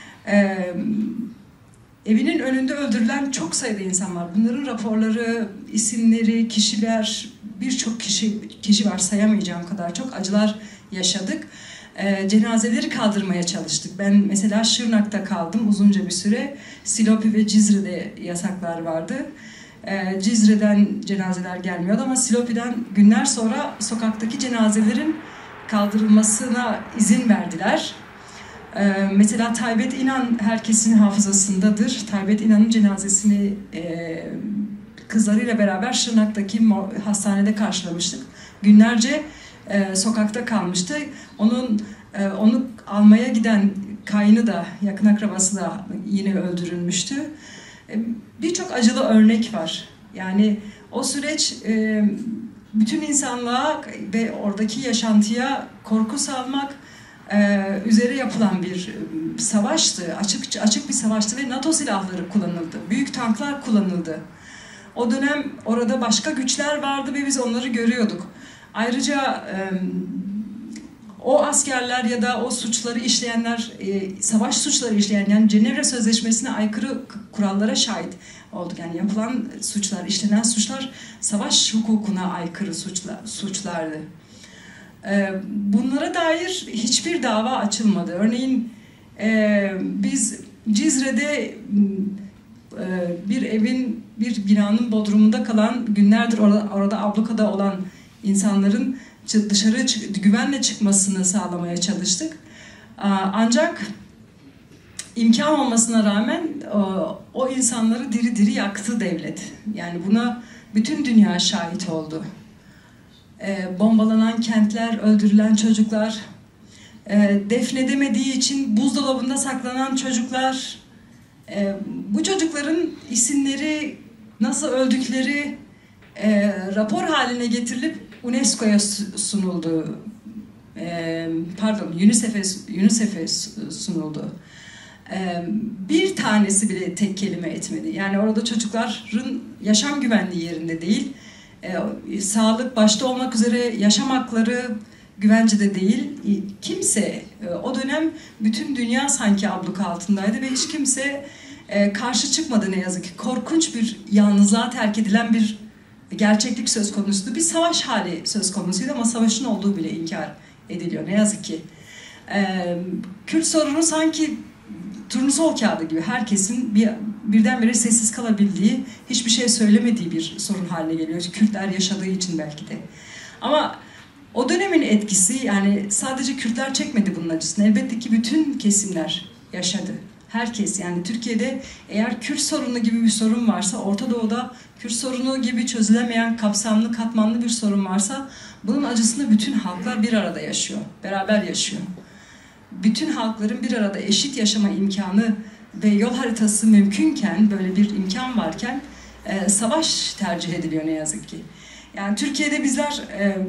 Evinin önünde öldürülen çok sayıda insan var. Bunların raporları, isimleri, kişiler, birçok kişi var, sayamayacağım kadar çok acılar yaşadık. Cenazeleri kaldırmaya çalıştık. Ben mesela Şırnak'ta kaldım uzunca bir süre. Silopi ve Cizre'de yasaklar vardı. Cizre'den cenazeler gelmiyordu ama Silopi'den günler sonra sokaktaki cenazelerin kaldırılmasına izin verdiler. Mesela Taybet İnan herkesin hafızasındadır. Taybet İnan'ın cenazesini kızlarıyla beraber Şırnak'taki hastanede karşılamıştık. Günlerce sokakta kalmıştı. Onu almaya giden kayını da, yakın akrabası da yine öldürülmüştü. Birçok acılı örnek var. Yani o süreç bütün insanlığa ve oradaki yaşantıya korku salmak üzere yapılan bir savaştı. Açık bir savaştı ve NATO silahları kullanıldı. Büyük tanklar kullanıldı. O dönem orada başka güçler vardı ve biz onları görüyorduk. Ayrıca o askerler ya da o suçları işleyenler, savaş suçları işleyen, yani Cenevre Sözleşmesi'ne aykırı kurallara şahit olduk. Yani yapılan suçlar, işlenen suçlar savaş hukukuna aykırı suçlardı. Bunlara dair hiçbir dava açılmadı. Örneğin biz Cizre'de bir evin, bir binanın bodrumunda kalan, günlerdir orada ablukada olan insanların dışarı güvenle çıkmasını sağlamaya çalıştık. Ancak imkan olmasına rağmen o insanları diri diri yaktı devlet. Yani buna bütün dünya şahit oldu. Bombalanan kentler, öldürülen çocuklar, defnedemediği için buzdolabında saklanan çocuklar, bu çocukların isimleri, nasıl öldükleri rapor haline getirilip UNESCO'ya sunuldu. UNICEF'e sunuldu. Bir tanesi bile tek kelime etmedi. Yani orada çocukların yaşam güvenliği yerinde değil. Sağlık başta olmak üzere yaşam hakları güvencede değil. Kimse, o dönem bütün dünya sanki abluka altındaydı ve hiç kimse karşı çıkmadı ne yazık ki. Korkunç bir yalnızlığa terk edilen bir gerçeklik söz konusuydu. Bir savaş hali söz konusuydu ama savaşın olduğu bile inkar ediliyor ne yazık ki. Kürt sorunu sanki turnusol kağıdı gibi herkesin birdenbire sessiz kalabildiği, hiçbir şey söylemediği bir sorun haline geliyor. Kürtler yaşadığı için belki de. Ama o dönemin etkisi, yani sadece Kürtler çekmedi bunun acısını. Elbette ki bütün kesimler yaşadı. Herkes, yani Türkiye'de eğer Kürt sorunu gibi bir sorun varsa, Orta Doğu'da Kürt sorunu gibi çözülemeyen kapsamlı, katmanlı bir sorun varsa bunun acısını bütün halklar bir arada yaşıyor, beraber yaşıyor. Bütün halkların bir arada eşit yaşama imkanı ve yol haritası mümkünken, böyle bir imkan varken savaş tercih ediliyor ne yazık ki. Yani Türkiye'de bizler,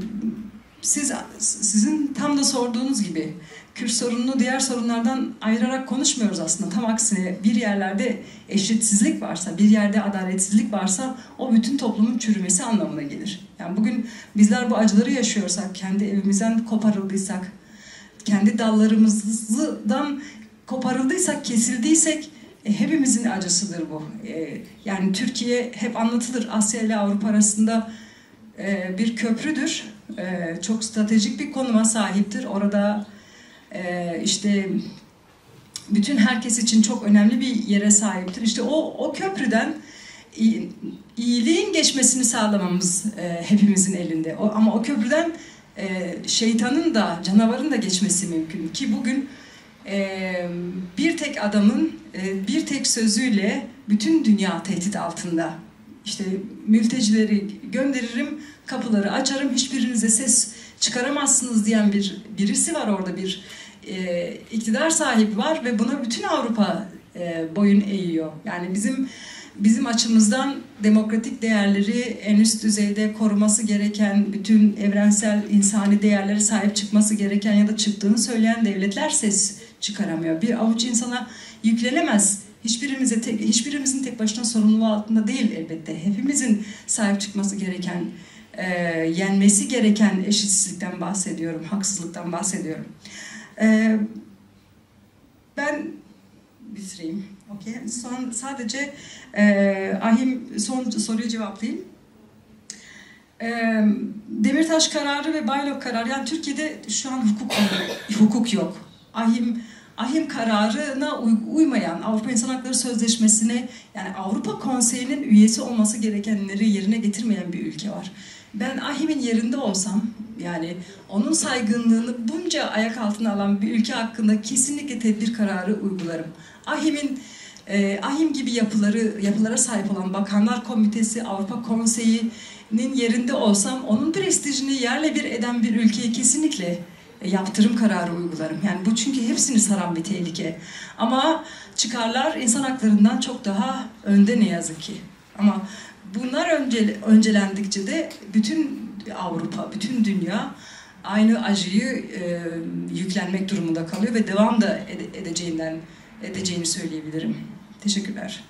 sizin tam da sorduğunuz gibi Kürt sorununu diğer sorunlardan ayırarak konuşmuyoruz aslında. Tam aksine bir yerlerde eşitsizlik varsa, bir yerde adaletsizlik varsa o bütün toplumun çürümesi anlamına gelir. Yani bugün bizler bu acıları yaşıyorsak, kendi evimizden koparıldıysak, kendi dallarımızdan koparıldıysak, kesildiysek hepimizin acısıdır bu. Yani Türkiye hep anlatılır, Asya ile Avrupa arasında bir köprüdür. Çok stratejik bir konuma sahiptir. Orada işte bütün herkes için çok önemli bir yere sahiptir. İşte o köprüden iyiliğin geçmesini sağlamamız hepimizin elinde. Ama o köprüden şeytanın da, canavarın da geçmesi mümkün. Ki bugün bir tek adamın bir tek sözüyle bütün dünya tehdit altında. İşte mültecileri gönderirim, kapıları açarım, hiçbirinize ses çıkaramazsınız diyen birisi var orada, bir iktidar sahibi var ve buna bütün Avrupa boyun eğiyor. Yani bizim açımızdan demokratik değerleri en üst düzeyde koruması gereken, bütün evrensel insani değerlere sahip çıkması gereken ya da çıktığını söyleyen devletler ses çıkaramıyor. Bir avuç insana yüklenemez. Hiçbirimizin tek başına sorumluluğu altında değil elbette. Hepimizin sahip çıkması gereken, yenmesi gereken eşitsizlikten bahsediyorum, haksızlıktan bahsediyorum. Ben bitireyim. Okay. Sadece Ahim son soruyu cevaplayayım. Demirtaş kararı ve Baylok kararı, yani Türkiye'de şu an hukuk yok. Ahim kararına uymayan, Avrupa İnsan Hakları Sözleşmesi'ne, yani Avrupa Konseyi'nin üyesi olması gerekenleri yerine getirmeyen bir ülke var. Ben Ahim'in yerinde olsam, yani onun saygınlığını bunca ayak altına alan bir ülke hakkında kesinlikle tedbir kararı uygularım. Ahim gibi yapılara sahip olan Bakanlar Komitesi, Avrupa Konseyi'nin yerinde olsam, onun prestijini yerle bir eden bir ülkeye kesinlikle yaptırım kararı uygularım. Yani bu çünkü hepsini saran bir tehlike. Ama çıkarlar insan haklarından çok daha önde ne yazık ki. Ama bunlar öncelendikçe de bütün Avrupa, bütün dünya aynı acıyı yüklenmek durumunda kalıyor ve devam da edeceğini söyleyebilirim. Teşekkürler.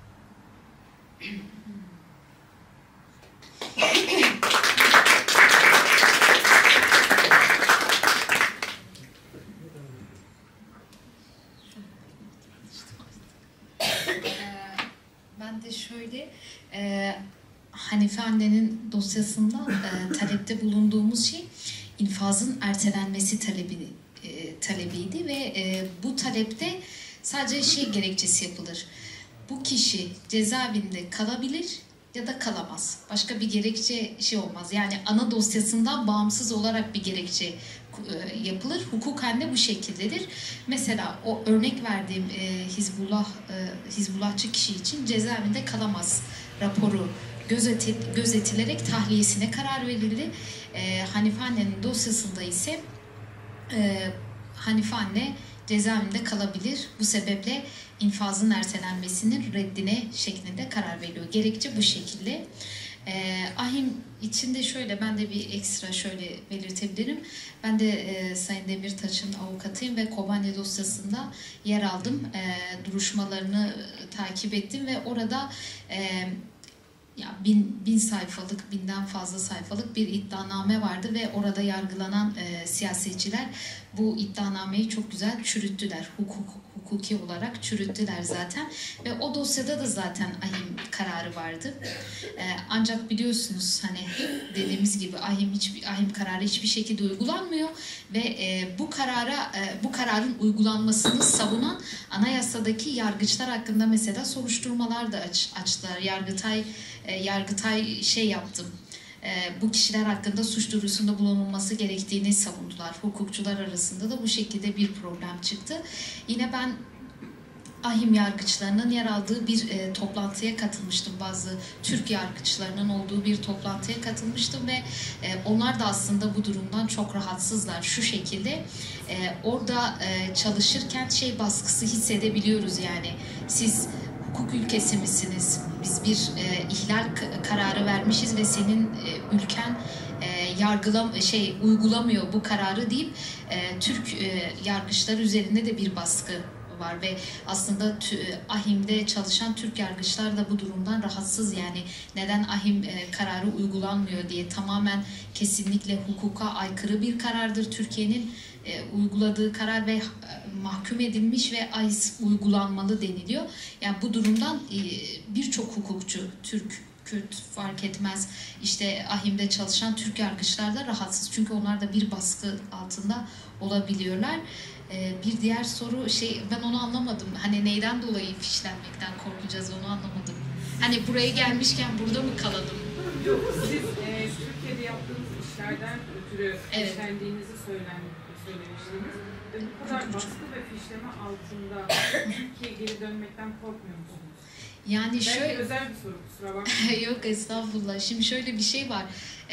Ben de şöyle, Hanife annenin dosyasında talepte bulunduğumuz şey infazın ertelenmesi talebiydi ve bu talepte sadece gerekçesi yapılır. Bu kişi cezaevinde kalabilir ya da kalamaz. Başka bir gerekçe olmaz. Yani ana dosyasından bağımsız olarak bir gerekçe yapılır. Hukuken de bu şekildedir. Mesela o örnek verdiğim Hizbullahçı kişi için cezaevinde kalamaz raporu gözetilerek tahliyesine karar verildi. Hanife annenin dosyasında ise Hanife anne cezaevinde kalabilir. Bu sebeple infazın ertelenmesinin reddine şeklinde karar veriyor. Gerekçe bu şekilde. Ahim içinde şöyle, ben de bir ekstra şöyle belirtebilirim. Ben de Sayın Demirtaş'ın avukatıyım ve Kobane dosyasında yer aldım. Duruşmalarını takip ettim ve orada ya bin sayfalık, binden fazla sayfalık bir iddianame vardı ve orada yargılanan siyasetçiler bu iddianameyi çok güzel çürüttüler. Hukuki olarak çürüttüler zaten ve o dosyada da zaten ahim kararı vardı. Ancak biliyorsunuz hani dediğimiz gibi ahim kararı hiçbir şekilde uygulanmıyor ve bu kararın uygulanmasını savunan anayasadaki yargıçlar hakkında mesela soruşturmalar da açtılar. Yargıtay yaptım. Bu kişiler hakkında suç duyurusunda bulunulması gerektiğini savundular. Hukukçular arasında da bu şekilde bir problem çıktı. Yine ben ahim yargıçlarının yer aldığı bir toplantıya katılmıştım. Bazı Türk yargıçlarının olduğu bir toplantıya katılmıştım ve onlar da aslında bu durumdan çok rahatsızlar. Şu şekilde orada çalışırken baskısı hissedebiliyoruz yani. Siz hukuk ülkesi misiniz? Biz bir ihlal kararı vermişiz ve senin ülken uygulamıyor bu kararı deyip Türk yargıçlar üzerinde de bir baskı var ve aslında ahimde çalışan Türk yargıçlar da bu durumdan rahatsız. Yani neden ahim kararı uygulanmıyor diye, tamamen kesinlikle hukuka aykırı bir karardır Türkiye'nin uyguladığı karar ve mahkum edilmiş ve uygulanmalı deniliyor. Yani bu durumdan birçok hukukçu, Türk, Kürt fark etmez, işte ahimde çalışan Türk yargıçlar da rahatsız. Çünkü onlar da bir baskı altında olabiliyorlar. Bir diğer soru ben onu anlamadım. Hani neyden dolayı fişlenmekten korkacağız, onu anlamadım. Hani buraya gelmişken burada mı kalalım? Yok, siz Türkiye'de yaptığınız işlerden ötürü fişlendiğinizi söylemiştiniz. Bu kadar baskı ve fişleme altında Türkiye'ye geri dönmekten korkmuyor musunuz? Yani belki şöyle özel bir soru, kusura bakmayın. Yok estağfurullah. Şimdi şöyle bir şey var.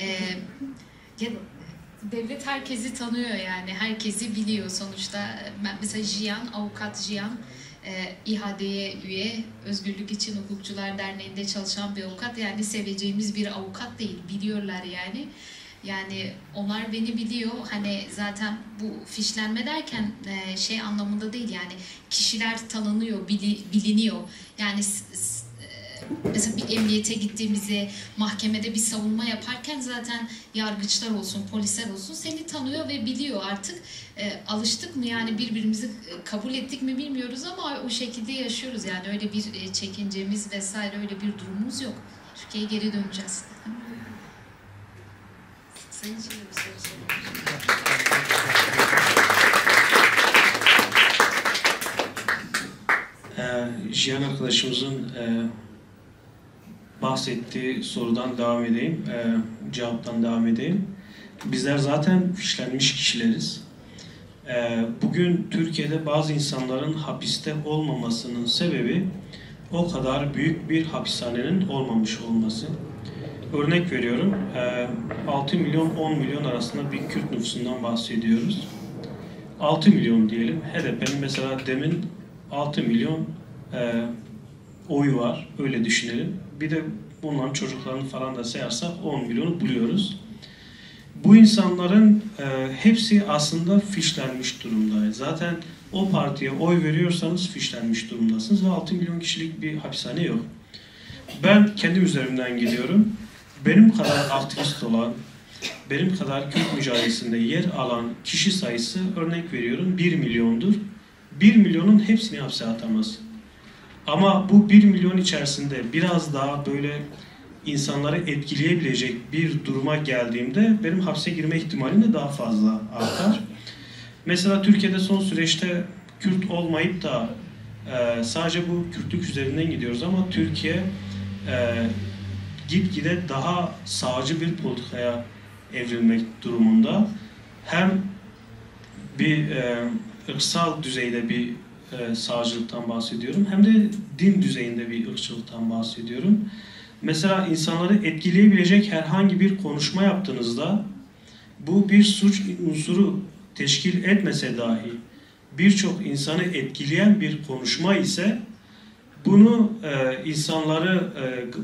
Devlet herkesi tanıyor yani. Herkesi biliyor sonuçta. Mesela avukat Jiyan, İHA'ye üye, Özgürlük İçin Hukukçular Derneği'nde çalışan bir avukat. Yani seveceğimiz bir avukat değil. Biliyorlar yani. Yani onlar beni biliyor. Hani zaten bu fişlenme derken anlamında değil yani. Kişiler tanınıyor, biliniyor. Yani mesela bir emniyete gittiğimizde, mahkemede bir savunma yaparken zaten yargıçlar olsun, polisler olsun seni tanıyor ve biliyor artık. Alıştık mı yani, birbirimizi kabul ettik mi bilmiyoruz ama o şekilde yaşıyoruz. Yani öyle bir çekincemiz vesaire, öyle bir durumumuz yok. Türkiye'ye geri döneceğiz. Sayın Çin'e bir soru sorayım. Jiyan arkadaşımızın bahsettiği sorudan devam edeyim, cevaptan devam edeyim. Bizler zaten fişlenmiş kişileriz. Bugün Türkiye'de bazı insanların hapiste olmamasının sebebi o kadar büyük bir hapishanenin olmamış olması. Örnek veriyorum, 6 milyon 10 milyon arasında bir Kürt nüfusundan bahsediyoruz. 6 milyon diyelim, HDP'nin mesela demin 6 milyon oyu var, öyle düşünelim. Bir de bunların çocuklarını falan da sayarsak 10 milyonu buluyoruz. Bu insanların hepsi aslında fişlenmiş durumda. Zaten o partiye oy veriyorsanız fişlenmiş durumdasınız ve 6 milyon kişilik bir hapishane yok. Ben kendi üzerimden gidiyorum. Benim kadar aktivist olan, benim kadar Kürt mücadelesinde yer alan kişi sayısı, örnek veriyorum, 1 milyondur. 1 milyonun hepsini hapse atamaz. Ama bu 1 milyon içerisinde biraz daha böyle insanları etkileyebilecek bir duruma geldiğimde benim hapse girme ihtimalim de daha fazla artar. Mesela Türkiye'de son süreçte Kürt olmayıp da sadece bu Kürtlük üzerinden gidiyoruz ama Türkiye gitgide daha sağcı bir politikaya evrilmek durumunda. Hem bir ırksal düzeyde bir sağcılıktan bahsediyorum, hem de din düzeyinde bir ırkçılıktan bahsediyorum. Mesela insanları etkileyebilecek herhangi bir konuşma yaptığınızda bu bir suç unsuru teşkil etmese dahi birçok insanı etkileyen bir konuşma ise bunu insanları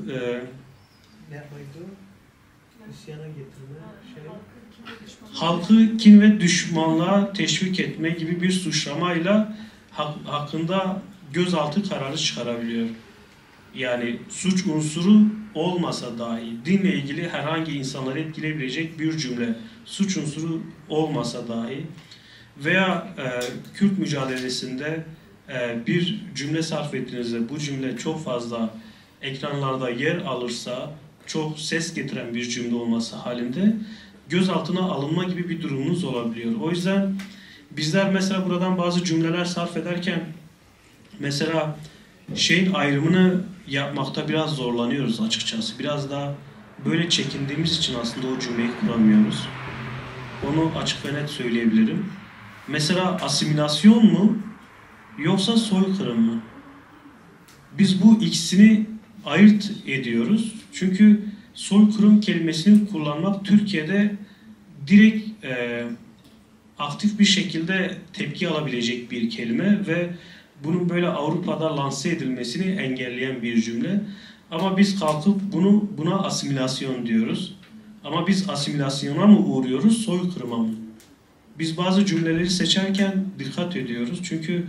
halkı kin ve düşmanlığa teşvik etme gibi bir suçlamayla hakkında gözaltı kararı çıkarabiliyor. Yani suç unsuru olmasa dahi dinle ilgili herhangi insanları etkileyebilecek bir cümle, suç unsuru olmasa dahi veya Kürt mücadelesinde bir cümle sarf ettiğinizde bu cümle çok fazla ekranlarda yer alırsa, çok ses getiren bir cümle olması halinde gözaltına alınma gibi bir durumunuz olabiliyor. O yüzden bizler mesela buradan bazı cümleler sarf ederken mesela şeyin ayrımını yapmakta biraz zorlanıyoruz açıkçası. Biraz da böyle çekindiğimiz için aslında o cümleyi kuramıyoruz. Onu açık ve net söyleyebilirim. Mesela asimilasyon mu yoksa soykırım mı? Biz bu ikisini ayırt ediyoruz. Çünkü soykırım kelimesini kullanmak Türkiye'de direkt aktif bir şekilde tepki alabilecek bir kelime ve bunun böyle Avrupa'da lanse edilmesini engelleyen bir cümle. Ama biz kalkıp buna asimilasyon diyoruz. Ama biz asimilasyona mı uğruyoruz, soykırıma mı? Biz bazı cümleleri seçerken dikkat ediyoruz. Çünkü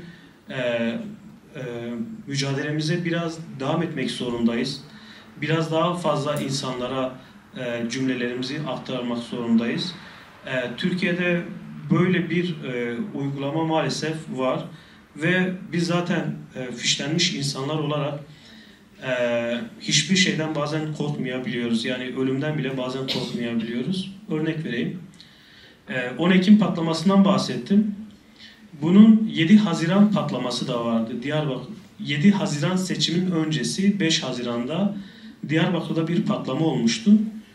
mücadelemize biraz devam etmek zorundayız. Biraz daha fazla insanlara cümlelerimizi aktarmak zorundayız. Türkiye'de böyle bir uygulama maalesef var. Ve biz zaten fişlenmiş insanlar olarak hiçbir şeyden bazen korkmayabiliyoruz. Yani ölümden bile bazen korkmayabiliyoruz. Örnek vereyim. 10 Ekim patlamasından bahsettim. Bunun 7 Haziran patlaması da vardı. Diyarbakır 7 Haziran seçimin öncesi 5 Haziran'da Diyarbakır'da bir patlama olmuştu.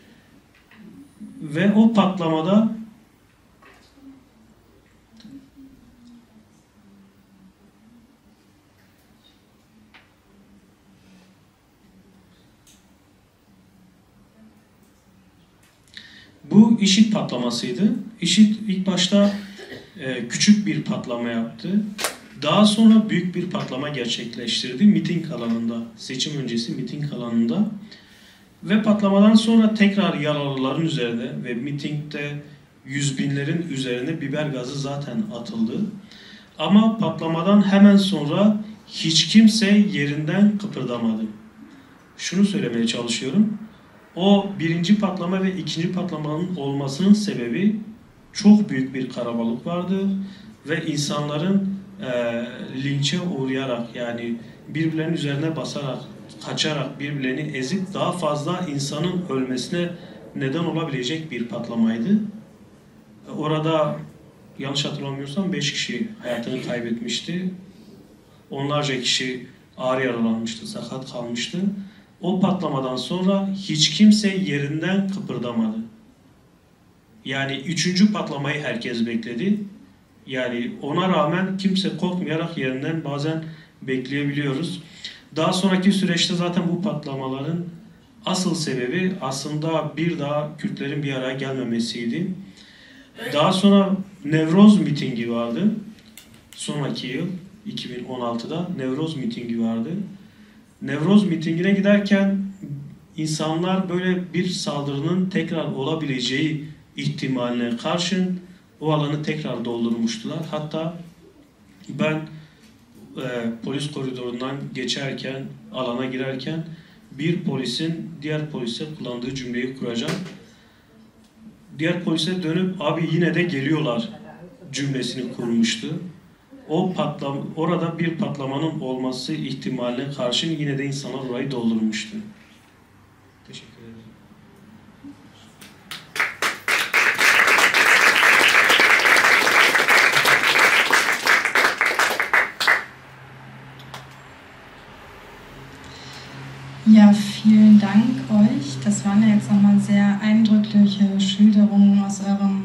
Ve o patlamada bu IŞİD patlamasıydı. IŞİD ilk başta küçük bir patlama yaptı. Daha sonra büyük bir patlama gerçekleştirdi miting alanında, seçim öncesi miting alanında. Ve patlamadan sonra tekrar yaralıların üzerine ve mitingde yüz binlerin üzerine biber gazı zaten atıldı. Ama patlamadan hemen sonra hiç kimse yerinden kıpırdamadı. Şunu söylemeye çalışıyorum. O birinci patlama ve ikinci patlamanın olmasının sebebi çok büyük bir kalabalık vardı ve insanların linçe uğrayarak, yani birbirlerinin üzerine basarak, kaçarak, birbirlerini ezip daha fazla insanın ölmesine neden olabilecek bir patlamaydı. Orada yanlış hatırlamıyorsam 5 kişi hayatını kaybetmişti. Onlarca kişi ağır yaralanmıştı, sakat kalmıştı. O patlamadan sonra hiç kimse yerinden kıpırdamadı. Yani 3. patlamayı herkes bekledi. Yani ona rağmen kimse korkmayarak yerinden bazen bekleyebiliyoruz. Daha sonraki süreçte zaten bu patlamaların asıl sebebi aslında bir daha Kürtlerin bir araya gelmemesiydi. Daha sonra Nevroz mitingi vardı. Sonraki yıl 2016'da Nevroz mitingi vardı. Nevroz mitingine giderken insanlar böyle bir saldırının tekrar olabileceği ihtimaline karşın o alanı tekrar doldurmuştular. Hatta ben polis koridorundan geçerken, alana girerken bir polisin diğer polise kullandığı cümleyi kuracağım. Diğer polise dönüp abi yine de geliyorlar cümlesini kurmuştu. Orada bir patlamanın olması ihtimaline karşın yine de insanlar orayı doldurmuştu. Teşekkür ederim. Ja, vielen Dank euch. waren ja jetzt nochmal sehr eindrückliche Schilderungen aus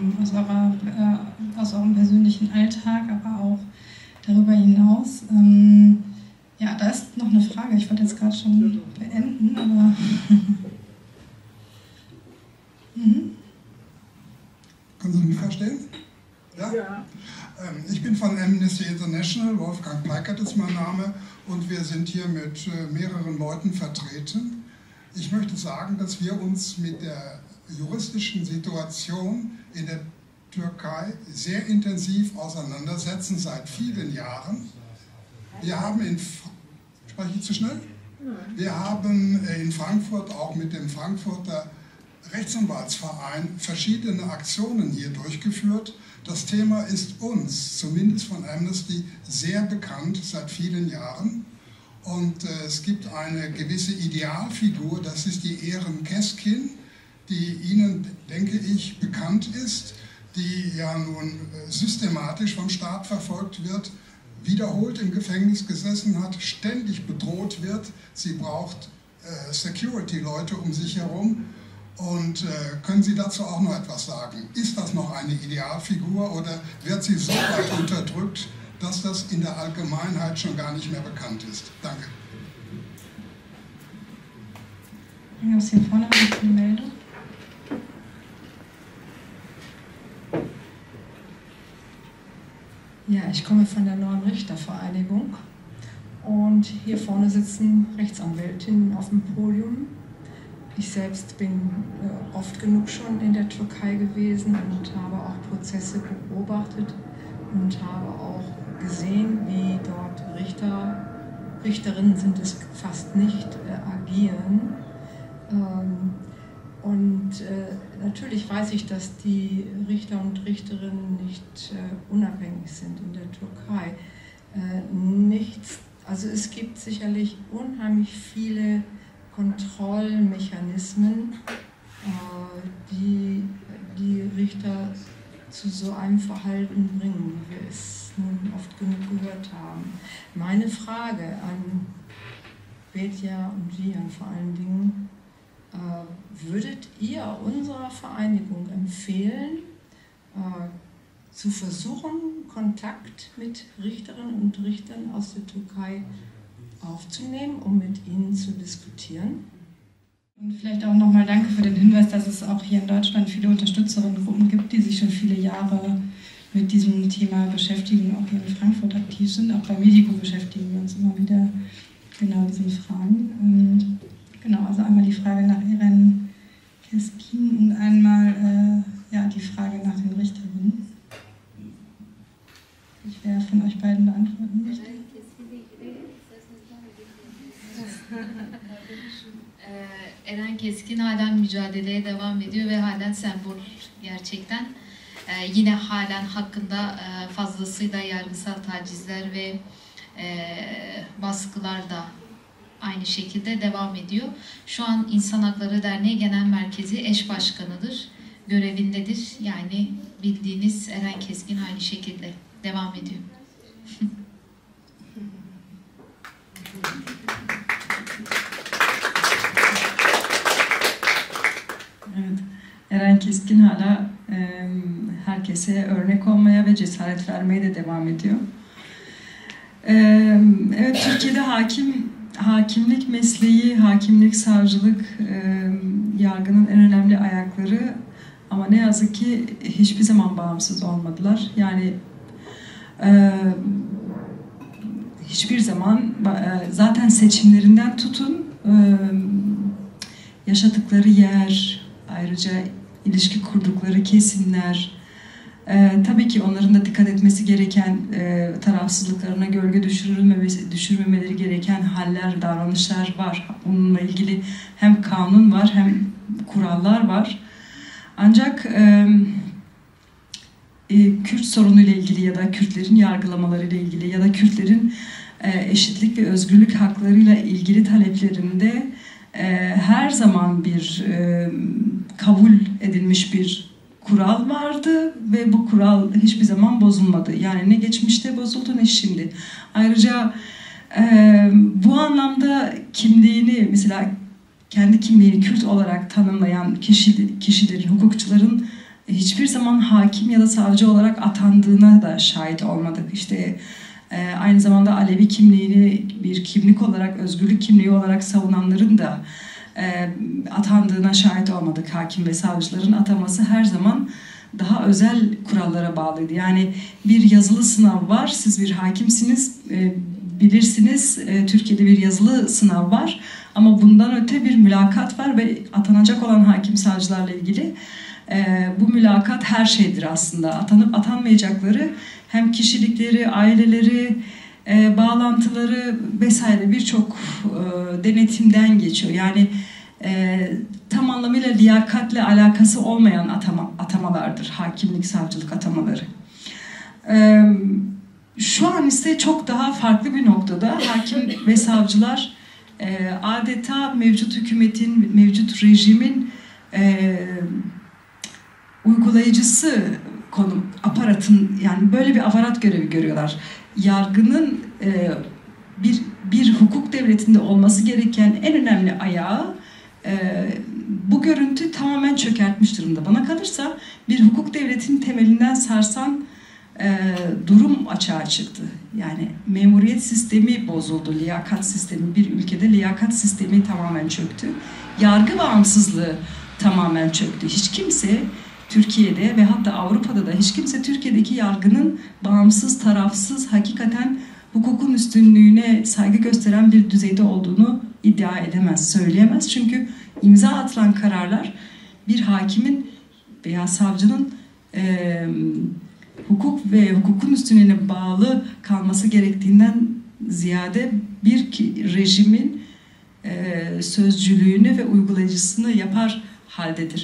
eurem persönlichen Alltag, aber auch darüber hinaus. Ja, da ist noch eine Frage. Ich wollte jetzt gerade schon beenden, aber... Können Sie mich verstehen? Ja? Ja. Ich bin von Amnesty International, Wolfgang Pleikert ist mein Name, und wir sind hier mit mehreren Leuten vertreten. Ich möchte sagen, dass wir uns mit der juristischen Situation in der Türkei sehr intensiv auseinandersetzen, seit vielen Jahren. Wir haben spreche ich zu schnell? Wir haben in Frankfurt auch mit dem Frankfurter Rechtsanwaltsverein verschiedene Aktionen hier durchgeführt. Das Thema ist uns, zumindest von Amnesty, sehr bekannt seit vielen Jahren. Und es gibt eine gewisse Idealfigur, das ist die Eren Keskin, die Ihnen, denke ich, bekannt ist, die ja nun systematisch vom Staat verfolgt wird, wiederholt im Gefängnis gesessen hat, ständig bedroht wird. Sie braucht Security-Leute um sich herum. Und können Sie dazu auch noch etwas sagen? Ist das noch eine Idealfigur oder wird sie so weit unterdrückt, dass das in der Allgemeinheit schon gar nicht mehr bekannt ist? Danke. Aus hier vorne habe ich eine Meldung. Ja, ich komme von der Neuen Richtervereinigung und hier vorne sitzen Rechtsanwältinnen auf dem Podium. Ich selbst bin oft genug schon in der Türkei gewesen und habe auch Prozesse beobachtet und habe auch gesehen, wie dort Richterinnen sind es fast nicht, agieren. Natürlich weiß ich, dass die Richter und Richterinnen nicht unabhängig sind in der Türkei. Also es gibt sicherlich unheimlich viele Kontrollmechanismen, die die Richter zu so einem Verhalten bringen, wie wir es nun oft genug gehört haben. Meine Frage an Betja und Jian vor allen Dingen, würdet ihr unserer Vereinigung empfehlen, zu versuchen, Kontakt mit Richterinnen und Richtern aus der Türkei aufzunehmen, um mit ihnen zu diskutieren? Und vielleicht auch nochmal danke für den Hinweis, dass es auch hier in Deutschland viele Unterstützerinnengruppen gibt, die sich schon viele Jahre mit diesem Thema beschäftigen, auch hier in Frankfurt aktiv sind. Auch bei Medico beschäftigen wir uns immer wieder genau diesen Fragen. Und genau, also einmal die Frage nach Eren Keskin und einmal die Frage nach den Richterinnen. Wer von euch beiden beantworten möchte? Eren Keskin halen mücadeleye devam ediyor ve halen sembol gerçekten. Yine halen hakkında fazlasıyla yargısal tacizler ve baskılar da aynı şekilde devam ediyor. Şu an İnsan Hakları Derneği Genel Merkezi eş başkanıdır, görevindedir. Yani bildiğiniz Eren Keskin aynı şekilde devam ediyor. Evet, Eren Keskin hala herkese örnek olmaya ve cesaret vermeye de devam ediyor. Evet, Türkiye'de hakimlik mesleği, hakimlik, savcılık yargının en önemli ayakları, ama ne yazık ki hiçbir zaman bağımsız olmadılar. Yani hiçbir zaman zaten seçimlerinden tutun yaşadıkları yer, ayrıca ilişki kurdukları kesimler, tabii ki onların da dikkat etmesi gereken tarafsızlıklarına gölge düşürmemeleri gereken haller, davranışlar var. Bununla ilgili hem kanun var hem kurallar var. Ancak Kürt sorunuyla ilgili ya da Kürtlerin yargılamalarıyla ilgili ya da Kürtlerin eşitlik ve özgürlük haklarıyla ilgili taleplerinde her zaman bir kabul edilmiş bir kural vardı ve bu kural hiçbir zaman bozulmadı. Yani ne geçmişte bozuldu ne şimdi. Ayrıca bu anlamda kimliğini, mesela kendi kimliğini Kürt olarak tanımlayan kişilerin, hukukçuların hiçbir zaman hakim ya da savcı olarak atandığına da şahit olmadık. İşte aynı zamanda Alevi kimliğini bir kimlik olarak, özgürlük kimliği olarak savunanların da atandığına şahit olmadık. Hakim ve savcıların ataması her zaman daha özel kurallara bağlıydı. Yani bir yazılı sınav var, siz bir hakimsiniz, bilirsiniz, Türkiye'de bir yazılı sınav var. Ama bundan öte bir mülakat var ve atanacak olan hakim savcılarla ilgili bu mülakat her şeydir aslında. Atanıp atanmayacakları hem kişilikleri, aileleri, bağlantıları vesaire birçok denetimden geçiyor. Yani tam anlamıyla liyakatle alakası olmayan atamalardır, hakimlik, savcılık atamaları. Şu an ise çok daha farklı bir noktada hakim ve savcılar adeta mevcut hükümetin, mevcut rejimin uygulayıcısı aparatın, yani böyle bir aparat görevi görüyorlar. Yargının bir hukuk devletinde olması gereken en önemli ayağı bu görüntü tamamen çökertmiş durumda. Bana kalırsa bir hukuk devletinin temelinden sarsan durum açığa çıktı. Yani memuriyet sistemi bozuldu, liyakat sistemi, bir ülkede liyakat sistemi tamamen çöktü. Yargı bağımsızlığı tamamen çöktü. Hiç kimse Türkiye'de ve hatta Avrupa'da da hiç kimse Türkiye'deki yargının bağımsız, tarafsız, hakikaten hukukun üstünlüğüne saygı gösteren bir düzeyde olduğunu iddia edemez, söyleyemez. Çünkü imza atılan kararlar bir hakimin veya savcının hukuk ve hukukun üstünlüğüne bağlı kalması gerektiğinden ziyade bir rejimin sözcülüğünü ve uygulayıcısını yapar haldedir.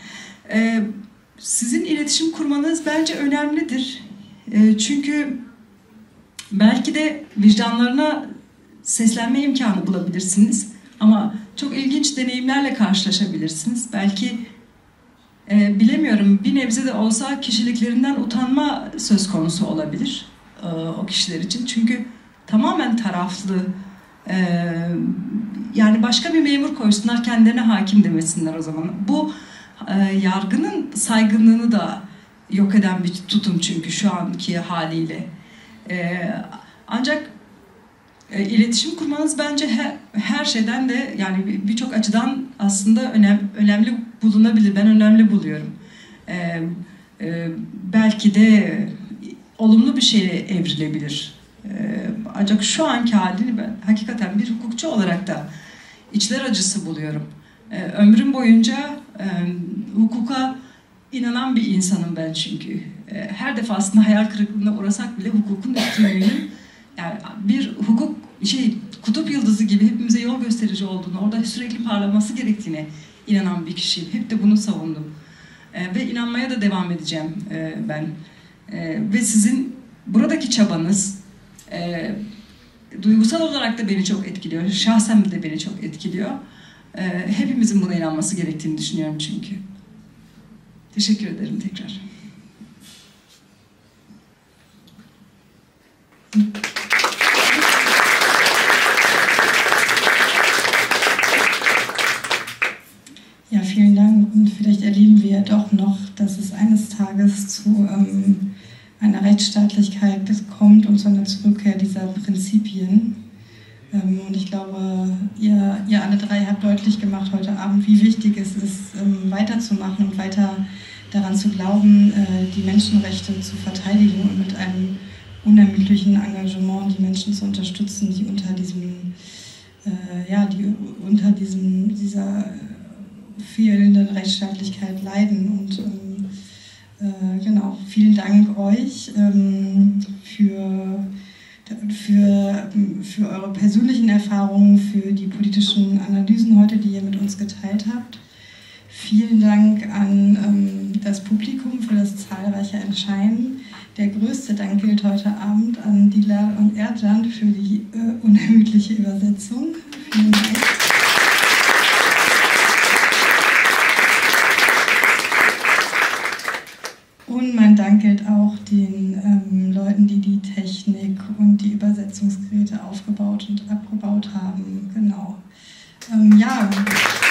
Sizin iletişim kurmanız bence önemlidir. Çünkü belki de vicdanlarına seslenme imkanı bulabilirsiniz. Ama çok ilginç deneyimlerle karşılaşabilirsiniz. Belki bilemiyorum, bir nebze de olsa kişiliklerinden utanma söz konusu olabilir o kişiler için. Çünkü tamamen taraflı, yani başka bir memur koysunlar, kendilerine hakim demesinler o zaman. Bu yargının saygınlığını da yok eden bir tutum çünkü şu anki haliyle. Ancak iletişim kurmanız bence her şeyden de, yani birçok açıdan aslında önemli bulunabilir. Ben önemli buluyorum. Belki de olumlu bir şeye evrilebilir. Ancak şu anki halini ben hakikaten bir hukukçu olarak da içler acısı buluyorum. Ömrüm boyunca hukuka inanan bir insanım ben çünkü. Her defasında hayal kırıklığına uğrasak bile hukukun üstünlüğünün, yani bir hukuk kutup yıldızı gibi hepimize yol gösterici olduğunu, orada sürekli parlaması gerektiğine inanan bir kişiyim. Hep de bunu savundum. Ve inanmaya da devam edeceğim ben. Ve sizin buradaki çabanız duygusal olarak da beni çok etkiliyor. Şahsen de beni çok etkiliyor. Hepimizin buna inanması gerektiğini düşünüyorum çünkü. Teşekkür ederim tekrar. Ja, vielen Dank. Und vielleicht erleben wir ja doch noch, dass es eines Tages zu einer Rechtsstaatlichkeit kommt und zu einer Zurückkehr dieser Prinzipien. Und ich glaube, ihr alle drei habt deutlich gemacht heute Abend, wie wichtig es ist, weiterzumachen und weiter daran zu glauben, die Menschenrechte zu verteidigen und mit einem unermüdlichen Engagement die Menschen zu unterstützen, die unter dieser fehlenden Rechtsstaatlichkeit leiden. Und genau, vielen Dank euch für eure persönlichen Erfahrungen, für die politischen Analysen heute, die ihr mit uns geteilt habt. Vielen Dank an das Publikum für das zahlreiche Erscheinen. Der größte Dank gilt heute Abend an Dilar und Ercan für die unermüdliche Übersetzung. Vielen Dank. Und mein Dank gilt auch den Leuten, die die Technik und die Übersetzungsgeräte aufgebaut und abgebaut haben. Genau. Ja.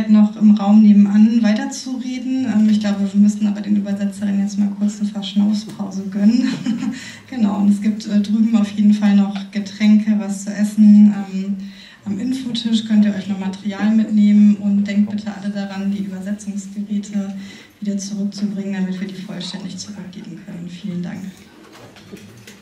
Möglichkeit, noch im Raum nebenan weiterzureden. Ich glaube, wir müssen aber den Übersetzerinnen jetzt mal kurz eine Verschnaufspause gönnen. Genau, und es gibt drüben auf jeden Fall noch Getränke, was zu essen. Am Infotisch könnt ihr euch noch Material mitnehmen und denkt bitte alle daran, die Übersetzungsgeräte wieder zurückzubringen, damit wir die vollständig zurückgeben können. Vielen Dank.